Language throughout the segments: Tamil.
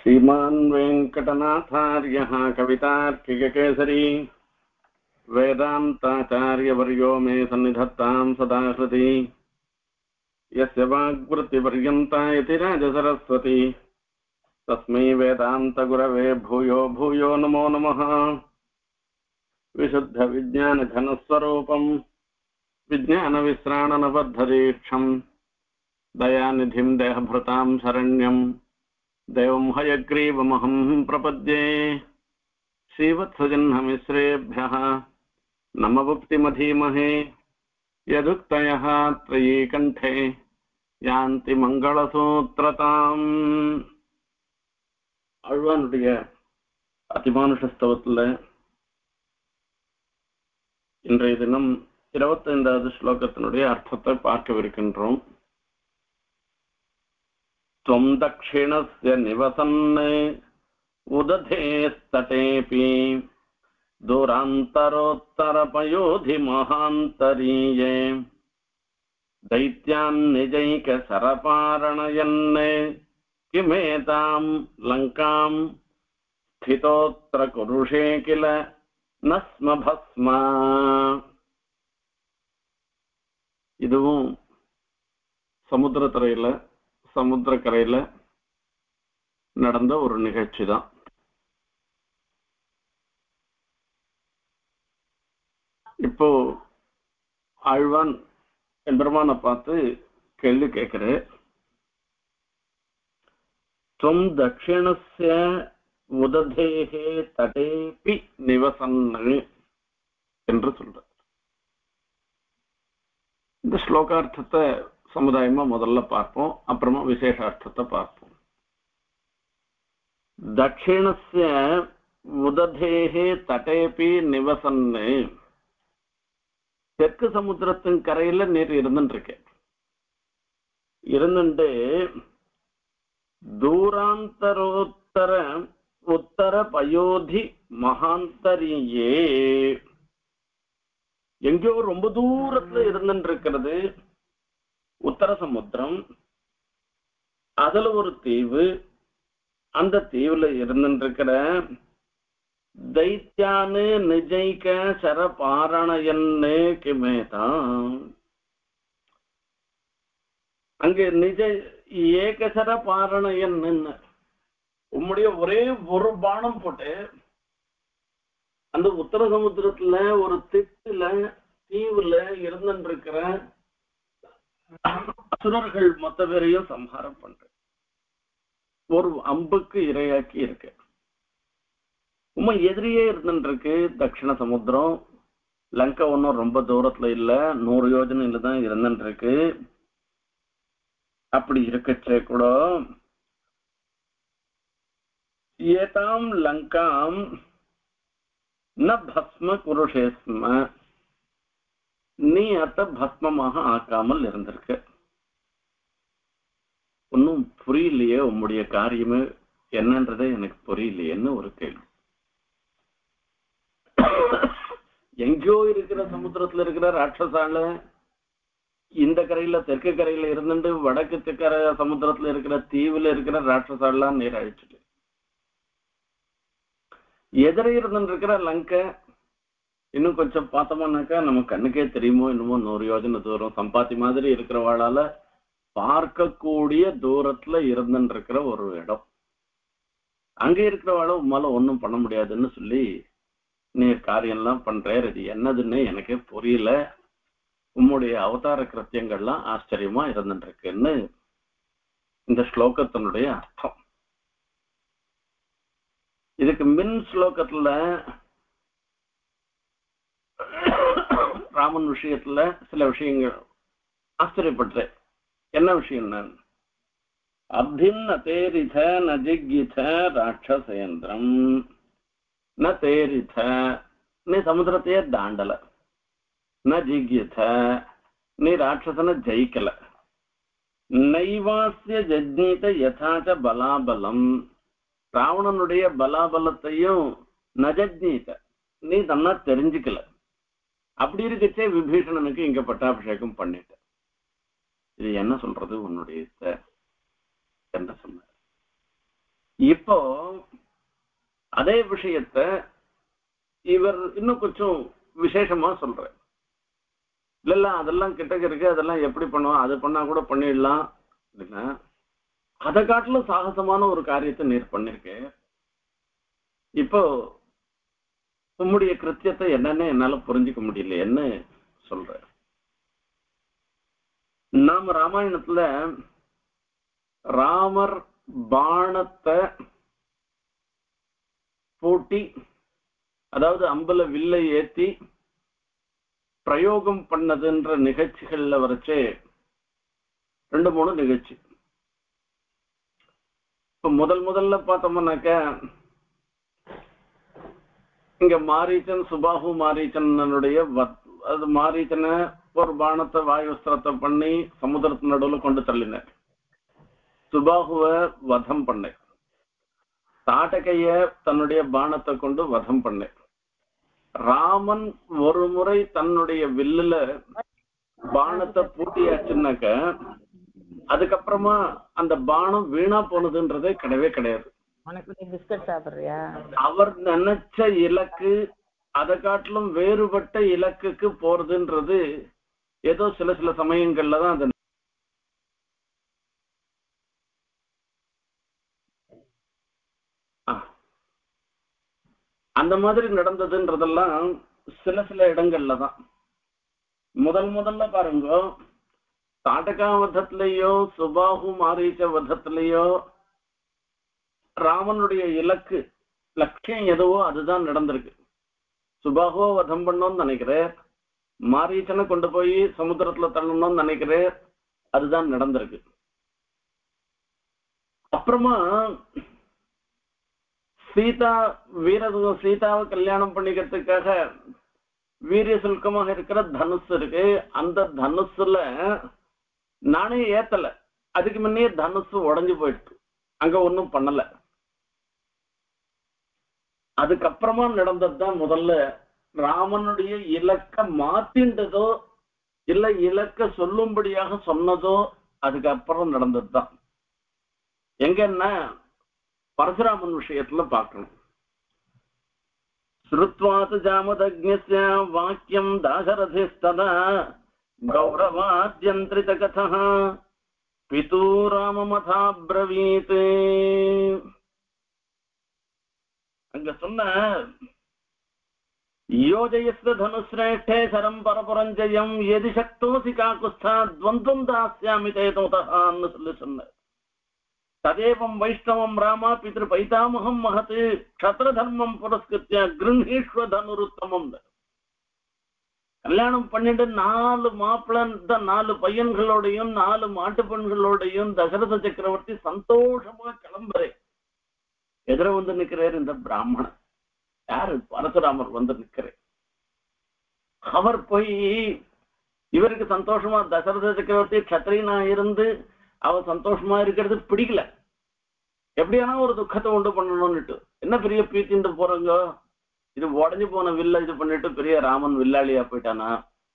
श्रीमान् वेङ्कटनाथार्यः कवितार्किककेसरी वेदान्ताचार्यवर्यो मे सन्निधत्तां सदा हृदि यस्य वाग्वृत्तिपर्यन्ता यतिराजसरस्वती तस्मै वेदान्तगुरवे भूयो भूयो नमो नमः। विशुद्धविज्ञानघनस्वरूपम् विज्ञानविश्राणनबद्धदीक्षम् दयानिधिं देहभृतां शरण्यम् देवं हयग्रीवमहं प्रपद्ये। श्रीवत्सजह्नमिश्रेभ्यः नमवुक्तिमधीमहे यदुक्तयः त्रयीकण्ठे यान्ति मङ्गलसूत्रताम्। ஆழ்வானுடைய அதிமானுஷ ஸ்தவத்தில் இன்றைய தினம் 25வது ஸ்லோகத்தினுடைய அர்த்தத்தை பார்க்கவிருக்கின்றோம். त्वं दक्षिणस्य निवसन् उदधेस्तटेऽपि दूरान्तरोत्तरपयोधि महान्तरीये दैत्यान् निजैकशरपारणयन् किमेतां लङ्कां स्थितोऽत्र कुरुषे किल न स्म भस्म. இதுவும் சமுத்திரக்கரையில நடந்த ஒரு நிகழ்ச்சி தான். இப்போ ஆழ்வான் எம்பெருமானை பார்த்து கேள்வி கேட்கிறேன். त्वं दक्षिणस्य उदधेः तटेऽपि निवसन् என்று சொல்ற. இந்த ஸ்லோகார்த்தத்தை சமுதாயமா முதல்ல பார்ப்போம், அப்புறமா விசேஷார்த்தத்தை பார்ப்போம். தட்சிணஸ்ய உததேஹே தடேபி நிவசன், தெற்கு சமுத்திரத்தின் கரையில நீர் இருந்துட்டு தூராந்தரோத்தர உத்தர பயோதி மகாந்தரியே, எங்கேயோ ரொம்ப தூரத்துல இருந்துட்டு இருக்கிறது உத்தர சமுத்திரம். அதுல ஒரு தீவு, அந்த தீவுல இருந்துருக்கிற தைத்தியானு நிஜைக சரபாரணயன்னு கிமேதான், அங்க நிஜ ஏகசர பாரணயன், உம்முடைய ஒரே ஒரு பானம் போட்டு அந்த உத்தர சமுத்திரத்துல ஒரு திட்டுல தீவுல இருந்துருக்கிற அசுரர்கள் மொத்த பேரையும் சம்ஹாரம் பண்ற ஒரு அம்புக்கு இரையாக்கி இருக்கு. உண்மை எதிரியே இருந்துருக்கு தட்சிண சமுத்திரம். லங்கா ஒன்னும் ரொம்ப தூரத்துல இல்ல, 100 யோஜனையில தான் இருந்துருக்கு. அப்படி இருக்கச்சே கூட ஏதாம் லங்காம் ந பஸ்ம குருஷேஸ்ம, நீ அத்த பஸ்மமாக ஆக்காமல் இருந்திருக்க. ஒன்னும் புரியலையே, உம்முடைய காரியமே என்னன்றதே எனக்கு புரியலையேன்னு ஒரு கேள்வி. எங்கேயோ இருக்கிற சமுத்திரத்துல இருக்கிற ராட்சசால இந்த கரையில தெற்கு கரையில இருந்துட்டு வடக்கு தெற்கரை சமுத்திரத்துல இருக்கிற தீவுல இருக்கிற ராட்சசாலாம் நீர் அழிச்சுட்டு, எதிர இருந்துட்டு இருக்கிற லங்கை இன்னும் கொஞ்சம் பார்த்தோம்னாக்கா நம்ம கண்ணுக்கே தெரியுமோ என்னமோ 100 யோஜனை தூரம் சம்பாத்தி மாதிரி இருக்கிறவாளால பார்க்கக்கூடிய தூரத்துல இருந்துட்டு இருக்கிற ஒரு இடம். அங்க இருக்கிறவாள உம்மால ஒன்றும் பண்ண முடியாதுன்னு சொல்லி நீ காரியம்லாம் பண்ற, இது என்னதுன்னு எனக்கே புரியல. உம்முடைய அவதார கிருத்தியங்கள்லாம் ஆச்சரியமா இருந்துட்டு இருக்குன்னு இந்த ஸ்லோகத்தினுடைய அர்த்தம். இதுக்கு மின் ஸ்லோகத்துல ராமன் விஷயத்துல சில விஷயங்கள் ஆச்சரியப்பட்டேன். என்ன விஷயம்னா, அப்திம் ந தேரித ந ஜிக்யித ராட்சசேந்திரம் ந தேரித, நீ சமுத்திரத்தையே தாண்டல, ந ஜிக்யித, நீ ராட்சசனை ஜெயிக்கல, நைவாசிய ஜஜ்ஞீத யதாச்ச பலாபலம், ராவணனுடைய பலாபலத்தையும் நஜஜ்ஞீத, நீ தன்னா தெரிஞ்சுக்கல. அப்படி இருக்கச்சே விபீஷணனுக்கு இங்க பட்டாபிஷேகம் பண்ணிட்ட. இது என்ன சொல்றது உன்னுடைய என்ன சொன்ன? இப்போ அதே விஷயத்த இவர் இன்னும் கொஞ்சம் விசேஷமா சொல்ற. இல்ல அதெல்லாம் கிட்டக்க இருக்கு, அதெல்லாம் எப்படி பண்ணுவோம், அது பண்ணா கூட பண்ணிடலாம் அப்படின்னா, அதை காட்டிலும் சாகசமான ஒரு காரியத்தை நீர் பண்ணிருக்கேன். இப்போ உம்முடைய கிருத்தியத்தை என்னன்னு என்னால புரிஞ்சுக்க முடியலையேன்னு சொல்ற. நாம ராமாயணத்துல ராமர் பாணத்தை பூட்டி, அதாவது அம்பல வில்லை ஏத்தி பிரயோகம் பண்ணதுன்ற நிகழ்ச்சிகள்ல வரைச்சே 2-3 நிகழ்ச்சி. இப்ப முதல்ல பார்த்தோம்னாக்க இங்க மாரீச்சன் சுபாஹு மாரீச்சனுடைய அது மாரீச்சனை ஒரு பானத்தை வாயுஸ்திரத்தை பண்ணி சமுதிரத்து நடுவுல கொண்டு தள்ளினார். சுபாகுவ வதம் பண்ண, தாட்டகைய தன்னுடைய பானத்தை கொண்டு வதம் பண்ண. ராமன் ஒரு முறை தன்னுடைய வில்லுல பானத்தை பூட்டியாச்சுன்னாக்க அதுக்கப்புறமா அந்த பானம் வீணா போனதுன்றதே கிடையவே கிடையாது. அவர் நினைச்ச இலக்கு அதை காட்டிலும் வேறுபட்ட இலக்குக்கு போறதுன்றது ஏதோ சில சமயங்கள்ல தான் அது அந்த மாதிரி நடந்ததுன்றதெல்லாம் சில இடங்கள்ல தான். முதல்ல பாருங்க, தாட்டகா வதத்திலேயோ சுபாஹு மாரீச்ச வதத்திலேயோ ராமனுடைய இலக்கு லட்சியம் எதுவோ அதுதான் நடந்திருக்கு. சுபாகுவ வதம் பண்ணோம்னு நினைக்கிறேன், மாரீச்சனை கொண்டு போய் சமுத்திரத்துல தள்ளணும்னு நினைக்கிறேன், அதுதான் நடந்திருக்கு. அப்புறமா சீதாவை கல்யாணம் பண்ணிக்கிறதுக்காக வீரிய சுல்கமாக இருக்கிற தனுஷ் இருக்கு. அந்த தனுஷுல நானே ஏத்தல, அதுக்கு முன்னே தனுஷ் உடஞ்சு போயிடுச்சு, அங்க ஒன்னும் பண்ணல. அதுக்கப்புறமா நடந்ததுதான் முதல்ல ராமனுடைய இலக்க மாத்தின்றதோ இல்ல இலக்க சொல்லும்படியாக சொன்னதோ அதுக்கப்புறம் நடந்ததுதான். எங்கன்னா பரசுராமன் விஷயத்துல பார்க்கணும். ஸ்ருத்வாத் ஜாமதக்ஞஸ்ய வாக்கியம் தாசரதிஸ்ததா கௌரவாத்யந்திரித கதः பிது ராமமதா ப்ரவீத். அங்க சொன்ன யோஜயஸ்த தனுஸ்ரேஷ்டே சரம் பரபரஞ்சயம் எதி சக்தோசி காகுஸ்தா துவந்தம் தாஸ்யாமி தேதோதஹான்னு சொல்லி சொன்ன. ததேவம் வைஷ்ணவம் ராமா பித்ரு பைதாமகம் மகத்து க்ஷத்ர தர்மம் புரஸ்கிருத்ய கிருஹீஷ்வ தனுருத்தமம். கல்யாணம் பண்ணிட்டு 4 மாப்பிள்ள 4 பையன்களோடையும் 4 மாட்டு பெண்களோடையும் தசரத சக்கரவர்த்தி சந்தோஷமா கிளம்புறேன். எதிர வந்து நிக்கிறார் இந்த பிராமணன், யாரு? பரசுராமர் வந்து நிக்கிறேன். அவர் போய் இவருக்கு சந்தோஷமா தசரத சக்கரவர்த்தி க்ஷத்ரியனா இருந்து அவன் சந்தோஷமா இருக்கிறது பிடிக்கல, எப்படியானா ஒரு துக்கத்தை உண்டு பண்ணணும்னுட்டு என்ன பெரிய பீத்திட்டு போறாங்க, இது உடஞ்சு போன வில்ல இது பண்ணிட்டு பெரிய ராமன் வில்லாளியா போயிட்டானா.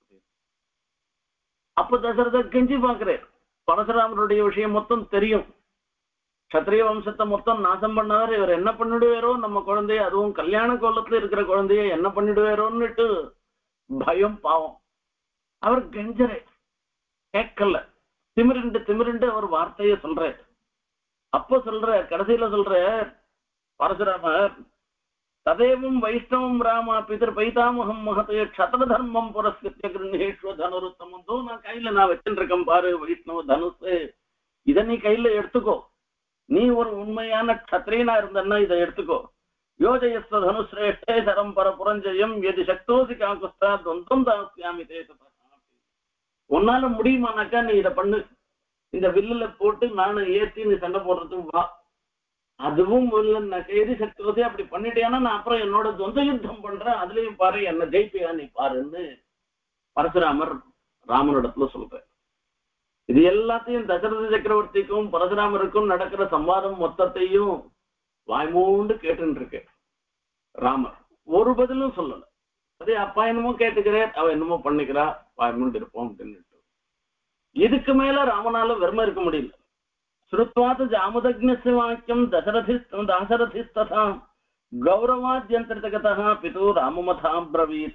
அப்ப தசரத கெஞ்சி பாக்குறேன், பரசுராமருடைய விஷயம் மொத்தம் தெரியும், கத்திரிய வம்சத்தை மொத்தம் நாசம் பண்ணவர், இவர் என்ன பண்ணிடுவாரோ நம்ம குழந்தைய, அதுவும் கல்யாண கோலத்துல இருக்கிற குழந்தைய என்ன பண்ணிடுவாரோன்னுட்டு பயம் பாவம். அவர் கெஞ்சரே கேட்கல, திமிருண்டு அவர் வார்த்தைய சொல்ற. அப்ப சொல்ற கடைசியில சொல்ற பரசுராமர், ததேவம் வைஷ்ணவம் ராமா பிதர் பைதாமகம் மகத்தைய க்ஷத்ர தர்மம் புரஸ்கிருத்ய கிருஹீஷ்வ தனுருத்தமம். நான் கையில வச்சுட்டு இருக்கேன் பாரு வைஷ்ணவ தனுசு, இதை நீ கையில எடுத்துக்கோ, நீ ஒரு உண்மையான க்ஷத்ரியனா இருந்தன்னா இதை எடுத்துக்கோ. யோஜயஸ்வ தனுஸ்ரேஷ்டே சரம் பரபுரஞ்சயம் எதி சக்தோசி காகுஸ்தா துவந்தம் தாஸ்யாமி தேததஹா. உன்னால முடியுமானாக்கா நீ இதை பண்ணு, இந்த வில்லுல போட்டு நானும் ஏற்றி நீ சண்டை போடுறதுக்கு வா. அதுவும் எதி சக்தி அப்படி பண்ணிட்டேன்னா நான் அப்புறம் என்னோட சொந்த யுத்தம் பண்றேன், அதுலயும் பாரு என்ன ஜெயிப்பியா நீ பாருன்னு பரசுராமர் ராமனிடத்துல சொல்ற. இது எல்லாத்தையும் தசரத சக்கரவர்த்திக்கும் பரசுராமருக்கும் நடக்கிற சம்வாதம் மொத்தத்தையும் வாய்மூண்டு கேட்டு இருக்கு ராமர். ஒரு பதிலும் சொல்லல. அதே அப்பா என்னமோ கேட்டுக்கிறேன், அவ என்னமோ பண்ணிக்கிறா, வாய்மூண்டு இருப்போம் அப்படின்னு. இதுக்கு மேல ராமனால வெறுமை இருக்க முடியல. ஸ்ருத்வாத் ஜாமதக்ஞஸ்ய வாக்கியம் தாசரதிஸ்ததா கௌரவாத்யந்தரிதகதா பிது ராமமதா பிரவீத்.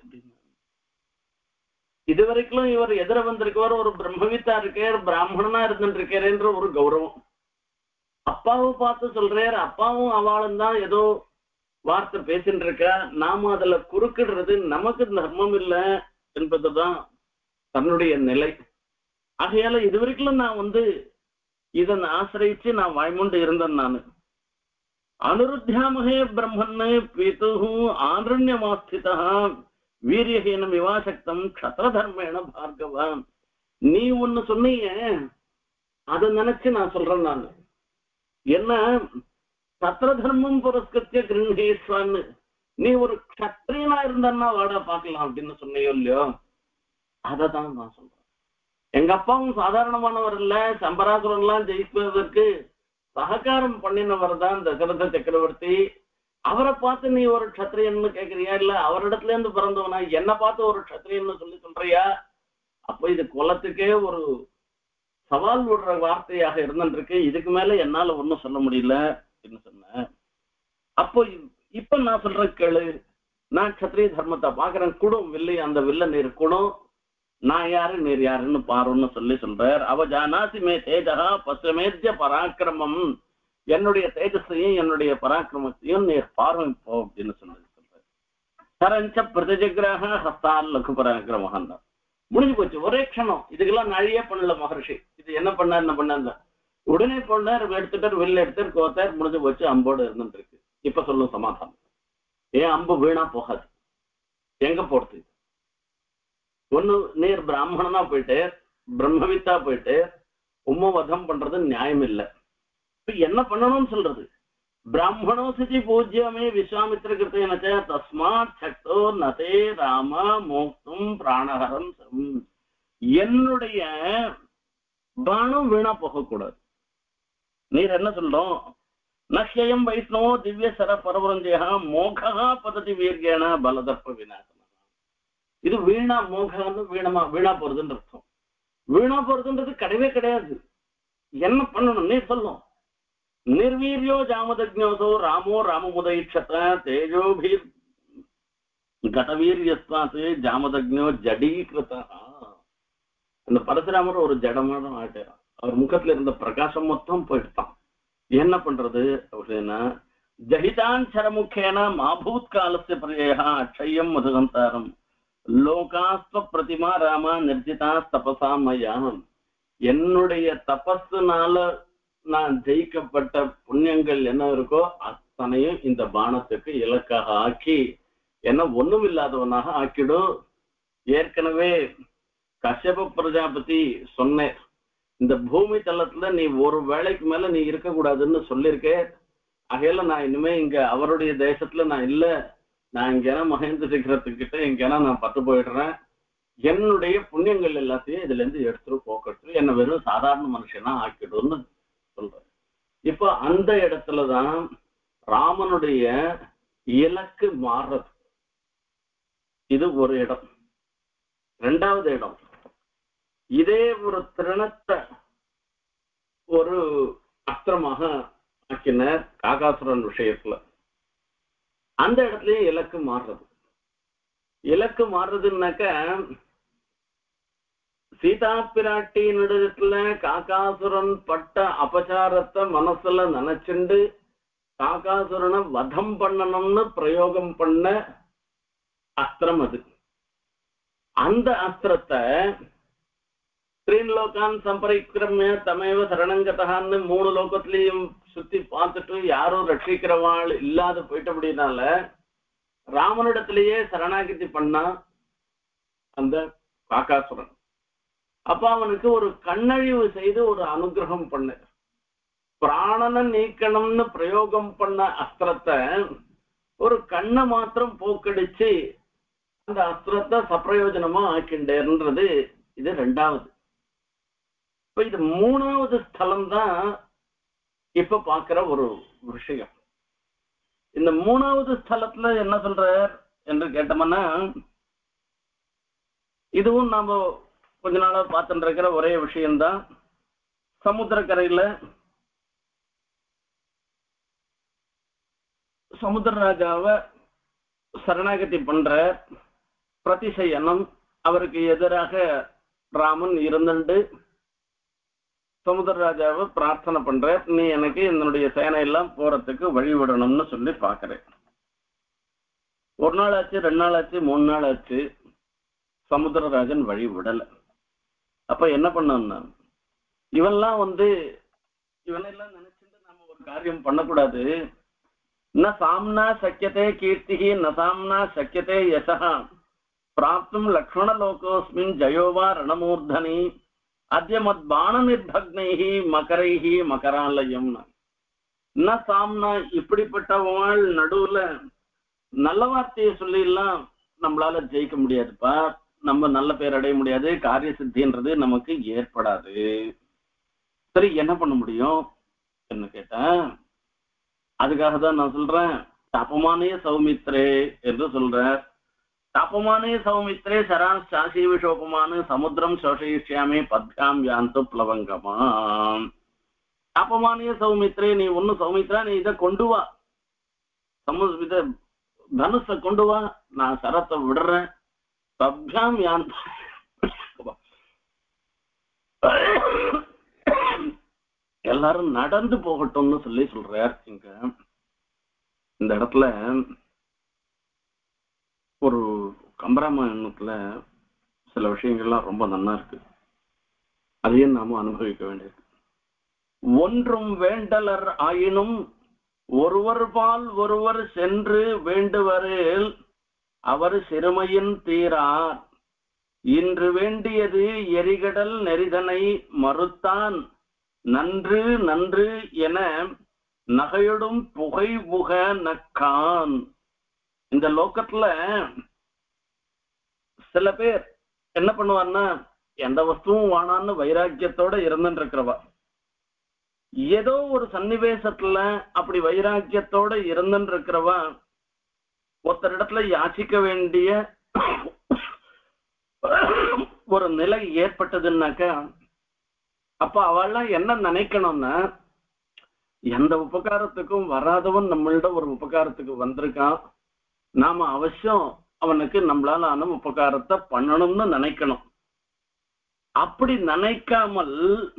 இதுவரைக்கும் இவர் எதிர வந்திருக்கவர் ஒரு பிரம்மவித்தா இருக்கார், பிராமணனா இருந்துட்டு இருக்காருன்ற ஒரு கௌரவம். அப்பாவை பார்த்து சொல்றார், அப்பாவும் அவளும் தான் ஏதோ வார்த்தை பேசிட்டு இருக்கா, நாம அதுல குறுக்கிடுறது நமக்கு தர்மம் இல்லை என்பதுதான் தன்னுடைய நிலை. ஆகையால இதுவரைக்கும் நான் இதன் ஆசிரியிச்சு நான் வாய்மூண்டு இருந்தேன். நான் அனுருத்தியாமகே பிரம்மன்னு பிது ஆரண்யமாஸ்திதா வீரியஹீனம் விவாசக்தம் க்ஷத்ரதர்மேண பார்கவான். நீ ஒண்ணு சொன்னீங்க, அதை நினைச்சு நான் சொல்றேன். நான் என்ன சத்திர தர்மம் புரஸ்கத்திய கிருஹேஸ்வான்னு, நீ ஒரு க்ஷத்ரியனா இருந்தான்னா வாடா பாக்கலாம் அப்படின்னு சொன்னையோ இல்லையோ, அததான் நான் சொல்றேன். எங்க அப்பாவும் சாதாரணமானவர் இல்ல, சம்பராசுரன் எல்லாம் ஜெயிப்பதற்கு சககாரம் பண்ணினவர் தான் தசரத சக்கரவர்த்தி. அவரை பார்த்து நீ ஒரு க்ஷத்ரியன்னு கேக்குறியா, இல்ல அவரிடத்துல இருந்து பிறந்தவனா என்ன பார்த்து ஒரு க்ஷத்ரியன்னு சொல்றியா? அப்போ இது குலத்துக்கே ஒரு சவால் விடுற வார்த்தையாக இருந்துருக்கு. இதுக்கு மேல என்னால ஒன்னும் சொல்ல முடியல அப்படின்னு சொன்ன. அப்போ இப்ப நான் சொல்ற கேளு, நான் க்ஷத்ரிய தர்மத்தை பாக்குறேன், குடும் வில்லை, அந்த வில்ல நீர் குடும், நான் யாரு நீர் யாருன்னு பாருன்னு சொல்றார். அவ ஜானாசி மே தேஜகா பசுமேத்ய பராக்கிரமம், என்னுடைய தேஜஸையும் என்னுடைய பராக்கிரமத்தையும் நீர் பார்வை போ அப்படின்னு சொல்றார். சரஞ்ச பிரதிஜகிரக ஹஸ்தால் லகு பராக்கிரமஹன். முடிஞ்சு போச்சு, ஒரே க்ஷணம். இதுக்கெல்லாம் நழியே பண்ணல மகர்ஷி. இது என்ன பண்ணார் உடனே போனார், எடுத்துட்டார், வெளில எடுத்தார், கோத்தார், முடிஞ்சு போச்சு, அம்போடு இருந்துட்டு இருக்கு. இப்ப சொல்லும் சமாதானம். ஏன் அம்பு வீணா போகாது, எங்க போறது? ஒண்ணு நீர் பிராமணனா போயிட்டு பிரம்மவித்தா போயிட்டு வதம் பண்றது நியாயம் இல்லை. என்ன பண்ணணும்னு சொல்றது? பிராமணோ சிதி பூஜ்யமே விஸ்வாமித்திர கிருத்தேனச்ச தஸ்மாத் சக்தோ நதே ராம மோக்தும் பிராணஹரம். என்னுடைய பானம் வீணா போகக்கூடாது. நீர் என்ன சொல்றோம்? நஷ்யம் வைஷ்ணவோ திவ்ய சர பரவரஞ்சயா மோகா பததி வீர்கேன பலதர்ப்ப விநாசன. இது வீணா மோகான்னு வீணா போறதுன்னு அர்த்தம். வீணா போறதுன்றது கிடையவே கிடையாது. என்ன பண்ணணும் நீ சொல்லும். நிர்வீரியோ ஜாமதக்ஞோசோ ராமோ ராமமுதயிட்சத தேஜோபீர் கடவீரியஸ்வாத் ஜாமதக்ஞோ ஜடீகிருதா. அந்த பரசுராமர் ஒரு ஜடமான ஆட்டார். அவர் முகத்துல இருந்த பிரகாசம் மொத்தம் போயிட்டான். என்ன பண்றது அப்படின்னா, ஜஹிதான் சரமுகேன மாபூத் காலஸ்ய பிரியா அக்ஷயம் மதுகந்தாரம் லோகாஸ்வ பிரதிமா ராமா நிர்ஜிதா தபசா மயாம். என்னுடைய தபஸுனால நான் ஜெயிக்கப்பட்ட புண்ணியங்கள் என்ன இருக்கோ அத்தனையும் இந்த பானத்துக்கு இலக்காக ஆக்கி என்ன ஒண்ணும் இல்லாதவனாக ஆக்கிடும். ஏற்கனவே கஷ்யப பிரஜாபதி சொன்னேன், இந்த பூமி தளத்துல நீ ஒரு வேளைக்கு மேல நீ இருக்கக்கூடாதுன்னு சொல்லியிருக்க. ஆகையில நான் இனிமே இங்க அவருடைய தேசத்துல நான் இல்ல, நான் இங்கேனா மகேந்திர சிகரத்துக்கிட்ட இங்கேனா நான் பட்டு போயிடுறேன். என்னுடைய புண்ணியங்கள் எல்லாத்தையும் இதுல இருந்து எடுத்துட்டு போக்கட்டு என்ன வெறும் சாதாரண மனுஷனா ஆக்கிடும்னு சொல்றேன். இப்போ அந்த இடத்துலதான் ராமனுடைய இலக்கு மாறுறது. இது ஒரு இடம். ரெண்டாவது இடம், இதே ஒரு திரணத்தை ஒரு அஸ்திரமாக ஆக்கினார் காகாசுரன் விஷயத்துல. அந்த இடத்துலயும் இலக்கு மாறுறது. இலக்கு மாறுறதுன்னாக்க, சீதா பிராட்டியினிடத்துல காகாசுரன் பட்ட அபச்சாரத்தை மனசுல நினைச்சுண்டு காகாசுரனை வதம் பண்ணணும்னு பிரயோகம் பண்ண அஸ்திரம் அது. அந்த அஸ்திரத்தை ஸ்ரீலோகான் சம்பரிக்கிரமிய தமேவ சரணங்கதான்னு 3 லோகத்திலையும் சுத்தி பார்த்துட்டு யாரும் ரட்சிக்கிறவாள் இல்லாத போயிட்டபடினால ராமனிடத்திலேயே சரணாகிதி பண்ணா அந்த காகாசுரன். அப்ப அவனுக்கு ஒரு கண்ணழிவு செய்து ஒரு அனுகிரகம் பண்ண, பிராணனை நீக்கணும்னு பிரயோகம் பண்ண அஸ்திரத்தை ஒரு கண்ணை மாத்திரம் போக்கடிச்சு அந்த அஸ்திரத்தை சப்பிரயோஜனமா ஆக்கிண்டேன்றது இது ரெண்டாவது. இப்ப இது மூணாவது ஸ்தலம் தான் இப்ப பாக்குற ஒரு விஷயம். இந்த மூணாவது ஸ்தலத்துல என்ன சொல்றார் என்று கேட்டோம்னா, இதுவும் நாம கொஞ்ச நாளா பார்த்துட்டு இருக்கிற ஒரே விஷயம்தான். சமுத்திரக்கரையில சமுத்திரராஜாவை சரணாகதி பண்ற பிரதிசயனம் அவருக்கு எதிராக ராமன் இருந்துட்டு சமுத்திரராஜாவை பிரார்த்தனை பண்ற, நீ எனக்கு என்னுடைய சேனை எல்லாம் போறதுக்கு வழிவிடணும்னு சொல்லி பாக்குறேன். ஒரு நாள் ஆச்சு, 2 நாள் ஆச்சு, 3 நாள் ஆச்சு, சமுத்திரராஜன் வழி விடல. அப்ப என்ன பண்ணோம்னா, இவெல்லாம் இவனெல்லாம் நினைச்சுட்டு நாம ஒரு காரியம் பண்ணக்கூடாது. ந சாம்னா சக்கியதே கீர்த்திகி ந சாம்னா சக்கியதே யசஹ பிராப்தும் லக்ஷ்மண லோகோஸ்மின் ஜயோவா ரணமூர்தனி அத்யமத் பாண நிர்பக்னைஹி மகரைஹி மகராலயம். ந சாம்னா இப்படிப்பட்டவள் நடுவுல நல்ல வார்த்தையை சொல்லி எல்லாம் நம்மளால ஜெயிக்க முடியாதுப்பா. நம்ம நல்ல பேர் அடைய முடியாது, காரிய சித்தின்றது நமக்கு ஏற்படாது. சரி, என்ன பண்ண முடியும் என்ன கேட்டேன். அதுக்காக தான் நான் சொல்றேன், தபமானே சௌமித்ரே என்று சொல்றேன். தபமானே சௌமித்ரே சரான் சாசி விஷோபமான சமுத்திரம் சோஷயிஷ்யாமே பத்யாம் யாந்து பிளவங்கமா. தபமானே சௌமித்ரே, நீ ஒண்ணு சௌமித்ரா, நீ இதை கொண்டு வா, இத தனுஷ கொண்டு வா, நான் சரத்தை விடுறேன். பத்யாம் யாந்து எல்லாரும் நடந்து போகட்டும்னு சொல்லி சொல்றார். இங்க இந்த இடத்துல ஒரு கம்பராமாயணத்துல சில விஷயங்கள்லாம் ரொம்ப நல்லா இருக்கு, அதையும் நாம அனுபவிக்க வேண்டியது. ஒன்றும் வேண்டலர் ஆயினும் ஒருவர் பால் ஒருவர் சென்று வேண்டுவரில் அவர் சிறுமையின் தீரார். இன்று வேண்டியது எரிகடல் நெறிதனை மறுத்தான் நன்று நன்று என நகையொடும் புகை புக நக்கான். இந்த லோக்கத்துல சில பேர் என்ன பண்ணுவான்னா, எந்த வஸ்துவும் வானான்னு வைராக்கியத்தோட இருந்துட்டு இருக்கிறவா, ஏதோ ஒரு சன்னிவேசத்துல அப்படி வைராக்கியத்தோட இருந்துட்டு இருக்கிறவா ஒருத்தரிடத்துல யாச்சிக்க வேண்டிய ஒரு நிலை ஏற்பட்டதுன்னாக்கா, அப்ப அவள்லாம் என்ன நினைக்கணும்னா, எந்த உபகாரத்துக்கும் வராதவன் நம்மள்ட ஒரு உபகாரத்துக்கு வந்திருக்கான், நாம அவசியம் அவனுக்கு நம்மளால ஆன உபகாரத்தை பண்ணணும்னு நினைக்கணும். அப்படி நினைக்காமல்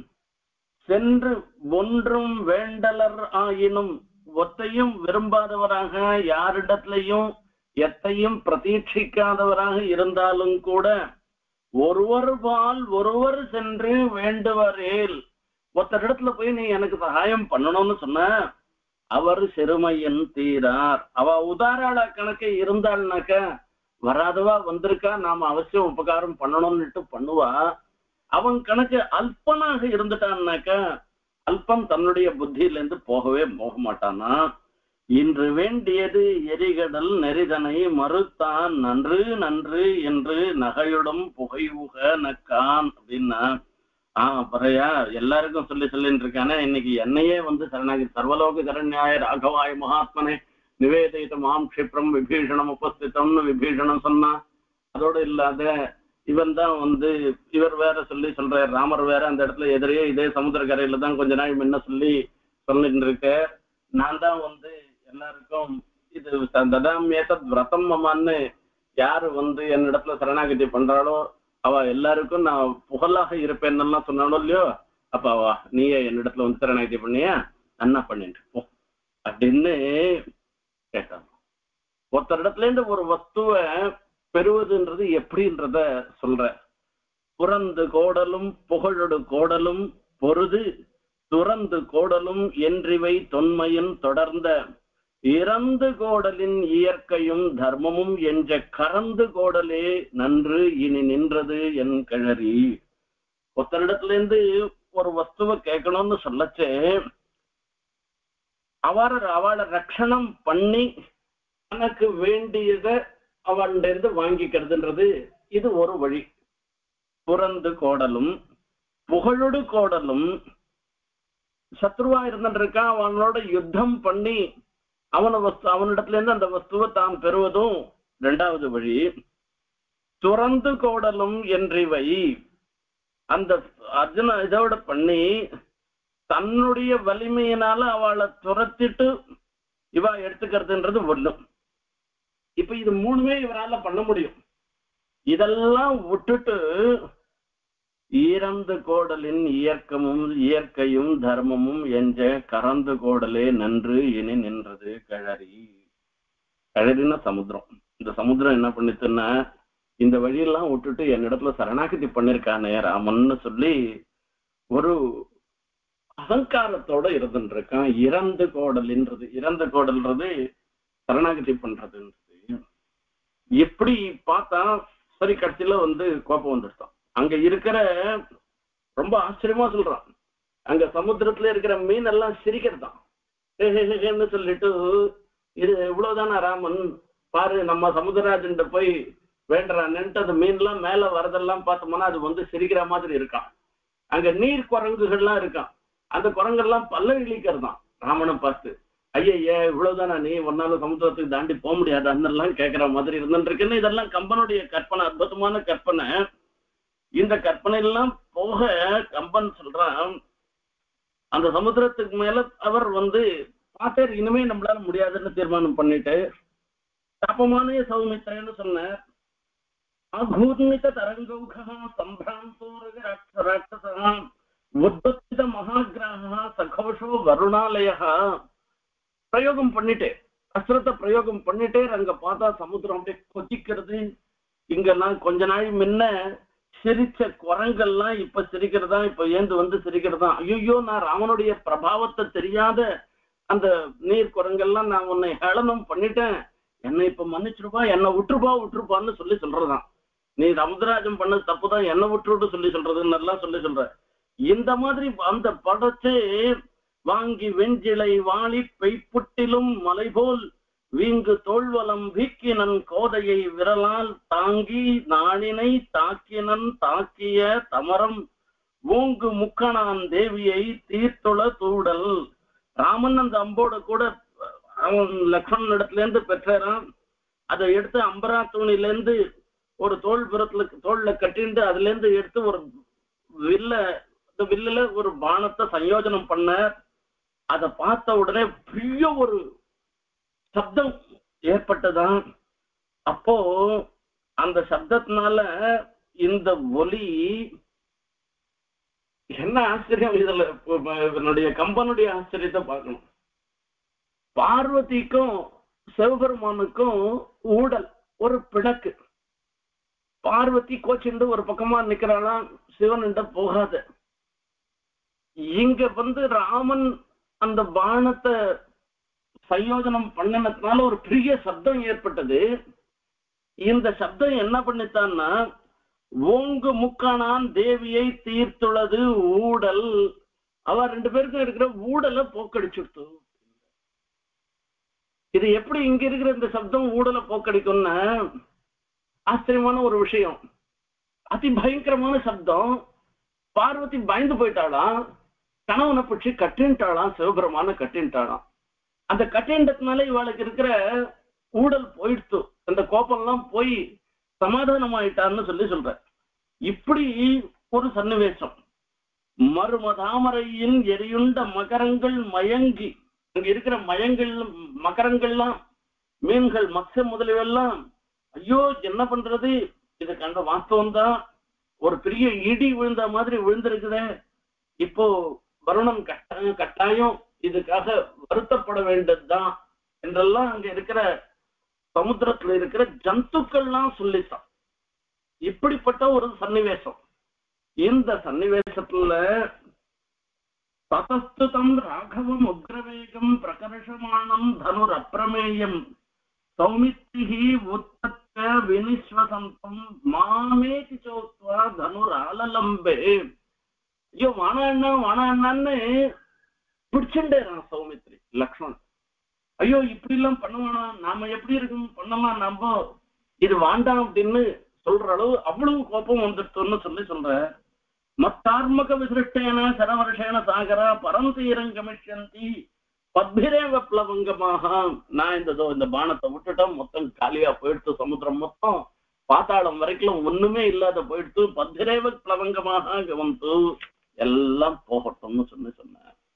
சென்று ஒன்றும் வேண்டலர் ஆயினும், ஒத்தையும் விரும்பாதவராக யாரிடத்திலையும் எத்தையும் பிரதீட்சிக்காதவராக இருந்தாலும் கூட ஒருவர் பால் ஒருவர் சென்று வேண்டுவரேல், ஒருத்தரிடத்துல போய் நீ எனக்கு சகாயம் பண்ணணும்னு சொன்ன அவர் சிறுமையின் தீரார். அவ உதாரண கணக்கு இருந்தாள்னாக்க, வராதவா வந்திருக்கா நாம அவசியம் உபகாரம் பண்ணணும்னுட்டு பண்ணுவா. அவன் கணக்கு அல்பனாக இருந்துட்டான்னாக்க, அல்பம் தன்னுடைய புத்தியிலிருந்து போகவே போக மாட்டானா. இன்று வேண்டியது எரிகடல் நெறிதனை மறுத்தான் நன்று நன்று என்று நகையுடன் புகைவுக நக்கான் அப்படின்னா, பறையா எல்லாருக்கும் சொல்லிட்டு இருக்கானே, இன்னைக்கு என்னையே சரணாகி சர்வலோக சரண்யாய ராகவாய மகாத்மனே நிவேதித்த மாம் க்ஷிப்ரம் விபீஷணம் உபஸ்திதம்னு விபீஷணம் சொன்னா, அதோட இல்லாத இவன் தான் இவர் வேற சொல்ற ராமர் வேற அந்த இடத்துல எதிரே இதே சமுத்திரக்கரையில தான் கொஞ்ச நாள் முன்ன சொல்லிட்டு இருக்க. நான் தான் எல்லாருக்கும் இது ததாமியேதத் விரதம் மமான்னு யாரு என்னிடத்துல சரணாகதி பண்றாளோ அவ எல்லாருக்கும் நான் புகழாக இருப்பேன்னு சொன்னாலும் இல்லையோ, அப்ப அவ நீயே என்னிடத்துல சரணாகதி பண்ணியா, அண்ணா பண்ணிட்டு போ அப்படின்னு கேட்டான். ஒருத்தரிடத்துல இருந்து ஒரு வஸ்துவை பெறுவதுன்றது எப்படின்றத சொல்ற. புறந்து கோடலும் புகழொடு கோடலும் பொருது துறந்து கோடலும் என்றிவை தொன்மையின் தொடர்ந்த இறந்து கோடலின் இயற்கையும் தர்மமும் என்ற கறந்து கோடலே நன்று இனி நின்றது என் கிழறி. ஒருத்தரிடத்துல இருந்து ஒரு வஸ்துவை கேட்கணும்னு சொல்லச்சே அவளை ரட்சணம் பண்ணி தனக்கு வேண்டியதை அவள்கிட்ட இருந்து வாங்கிக்கிறதுன்றது இது ஒரு வழி. புறந்து கோடலும் புகழொடு கோடலும், சத்ருவா இருந்துட்டு இருக்கான், அவனோட யுத்தம் பண்ணி அவனிடத்துல இருந்து அந்த வஸ்துவை தான் பெறுவதும் 2வது வழி. துறந்து கோடலும் என்றிவை, அந்த அர்ஜுன இதோட பண்ணி தன்னுடைய வலிமையினால அவளை துரத்திட்டு இவ எடுத்துக்கிறதுன்றது ஒண்ணும். இப்ப இது மூணுமே இவரால பண்ண முடியும். இதெல்லாம் விட்டுட்டு ஈரந்து கோடலின் இயற்கையும் தர்மமும் என்ற கறந்து கோடலே நன்று இனி நின்றது கழறி. கழறின சமுத்திரம். இந்த சமுத்திரம் என்ன பண்ணிட்டுன்னா, இந்த வழியெல்லாம் விட்டுட்டு என்னிடத்துல சரணாகதி பண்ணிருக்கானே ராமன்னு சொல்லி ஒரு அகங்காரத்தோட இருந்துருக்கான். இறந்து கோடல்ன்றது சரணாகதி பண்றதுன்றது. எப்படி பார்த்தா சரி, கடைசியில கோபம் வந்துட்டான். அங்க இருக்கிற ரொம்ப ஆச்சரியமா சொல்றான், அங்க சமுத்திரத்துல இருக்கிற மீன் எல்லாம் சிரிக்கிறதான் சொல்லிட்டு, இது இவ்வளவுதானா ராமன், பாரு நம்ம சமுத்திரராஜன் போய் வேண்டுறான்ட்டு அந்த மீன் எல்லாம் மேல வரதெல்லாம் பார்த்தோம்னா அது சிரிக்கிற மாதிரி இருக்கான். அங்க நீர் குரங்குகள்லாம் இருக்கான். அந்த குரங்கெல்லாம் பல்ல இழிக்கிறதான் ராமனை பார்த்து. ஐய இவ்வளவுதானா, நீ ஒன்னால சமுத்திரத்துக்கு தாண்டி போக முடியாது அண்ணெல்லாம் கேட்கிற மாதிரி இருந்துருக்குன்னு. இதெல்லாம் கம்பனுடைய கற்பனை, அற்புதமான கற்பனை. இந்த கற்பனை எல்லாம் போக கம்பன் சொல்றான், அந்த சமுத்திரத்துக்கு மேல அவர் பார்த்தார், இனிமே நம்மளால முடியாதுன்னு தீர்மானம் பண்ணிட்டு தாபமான சௌமித்திரன்னு சொன்ன அகூர்ணித தரங்கௌகா சம்பிராந்தோரக ராட்சசா உத்பத்தித மகாகிரகா சகோஷோ வருணாலயா பிரயோகம் பண்ணிட்டே, அஸ்திரத்தை பிரயோகம் பண்ணிட்டே அங்க பார்த்தா சமுத்திரம் அப்படியே கொதிக்கிறது. இங்கெல்லாம் கொஞ்ச நாள் முன்ன சிரிச்ச குரங்கெல்லாம் இப்ப சிரிக்கிறதா, இப்ப ஏந்து சிரிக்கிறதா. ஐயோ, நான் ராமனுடைய பிரபாவத்தை தெரியாத அந்த நீர் குரங்கெல்லாம் நான் உன்னை ஹேளனம் பண்ணிட்டேன், என்னை இப்ப மன்னிச்சிருப்பா, என்னை விட்டுருப்பான்னு சொல்றதான். நீ சமுத்திரராஜன் பண்ண தப்புதான், என்னை விட்டுட்டு சொல்றதுன்னு எல்லாம் சொல்ற. இந்த மாதிரி அந்த படத்தை வாங்கி வெஞ்சிலை வாளி பெய்ப்புட்டிலும் மலைபோல் வீங்கு தோல்வலம் வீக்கினன் கோதையை விரலால் தாங்கி நாளினை தாக்கினன் தாக்கிய தமரம் ஓங்கு முக்கணான் தேவியை தீர்த்துள தூடல். ராமன் அந்த அம்போட கூட அவன் லக்ஷ்மணன் இடத்துல இருந்து பெற்றான். அதை எடுத்து அம்பரா தூணில இருந்து ஒரு தோல்ல கட்டிண்டு அதுல இருந்து எடுத்து ஒரு வில்லுல ஒரு பானத்தை சயோஜனம் பண்ண. அதை பார்த்த உடனே பெரிய ஒரு சப்தம் ஏற்பட்டதான். அப்போ அந்த சப்தத்தினால இந்த ஒலி என்ன ஆச்சரியம், இதுல என்னுடைய கம்பனுடைய ஆச்சரியத்தை பார்க்கணும். பார்வதிக்கும் சிவபெருமானுக்கும் ஊடல், ஒரு பிணக்கு. பார்வதி கோச்சிண்டு ஒரு பக்கமா நிக்கிறாளாம், சிவன் போகாத. இங்க ராமன் அந்த பானத்தை சயோஜனம் பண்ணினதுனால ஒரு பெரிய சப்தம் ஏற்பட்டது. இந்த சப்தம் என்ன பண்ணித்தான்னா, ஓங்கு முக்கானான் தேவியை தீர்த்துள்ளது ஊடல். அவ ரெண்டு பேருக்கும் இருக்கிற ஊடலை போக்கடிச்சுடுத்து. இது எப்படி இங்க இருக்கிற இந்த சப்தம் ஊடலை போக்கடிக்கும்னா ஆச்சரியமான ஒரு விஷயம். அதி பயங்கரமான சப்தம். பார்வதி பயந்து போயிட்டாளாம், கணவனை பிடிச்சி கட்டின்ட்டாளாம், சிவபெருமான கட்டின்ட்டாளாம். அந்த கட்டின்றதுனால இவளுக்கு இருக்கிற ஊடல் போயிடுத்து, அந்த கோபம் எல்லாம் போய் சமாதானம் ஆயிட்டான்னு சொல்ற. இப்படி ஒரு சன்னிவேசம். மருமதாமரையின் எரியுண்ட மகரங்கள் மயங்கி, அங்க இருக்கிற மகரங்கள்லாம் மீன்கள் மத்ய முதலியெல்லாம் ஐயோ என்ன பண்றது, இது கண்ட வாஸ்தவம் தான், ஒரு பெரிய இடி விழுந்த மாதிரி விழுந்திருக்குதே, இப்போ வருணம் கட்டாயம் இதுக்காக வருத்தப்பட வேண்டியதுதான் என்றெல்லாம் அங்க இருக்கிற சமுத்திரத்துல இருக்கிற ஜந்துக்கள்லாம் சொல்லித்தான். இப்படிப்பட்ட ஒரு சன்னிவேசம். இந்த சன்னிவேசத்துல ததஸ்துதம் ராகவம் உக்ரவேகம் பிரகர்ஷமானம் தனுர் அப்பிரமேயம் சௌமித்திஹி உத்தத்த வினிஸ்வசந்தம் மாமேதி சோத்வா தனுர் ஆலலம்பே. ஐயோ வானான்னு பிடிச்சுட்டேறான் சௌமித்ரி லக்ஷ்மணன். ஐயோ இப்படி எல்லாம் பண்ணுவானா, நாம எப்படி இருக்கும் பண்ணமா, நம்ம இது வாண்டாம் அப்படின்னு சொல்ற அளவு அவ்வளவு கோபம் வந்துடுத்துன்னு சொல்ற. மத்தார்மக விசிருஷ்டேன சரவர்ஷேன சாகரா பரந்தீரங்கமிஷந்தி பத்பிரேவ பிளவங்கமாக. நான் இந்த பானத்தை விட்டுட்டோம், மொத்தம் காலியா போயிடுத்து, சமுத்திரம் மொத்தம் பாத்தாளம் வரைக்கும் ஒண்ணுமே இல்லாத போயிடுத்து, பத்பிரேவ பிளவங்கமாக வந்து எல்லாம் போகட்டும்னு சொன்ன.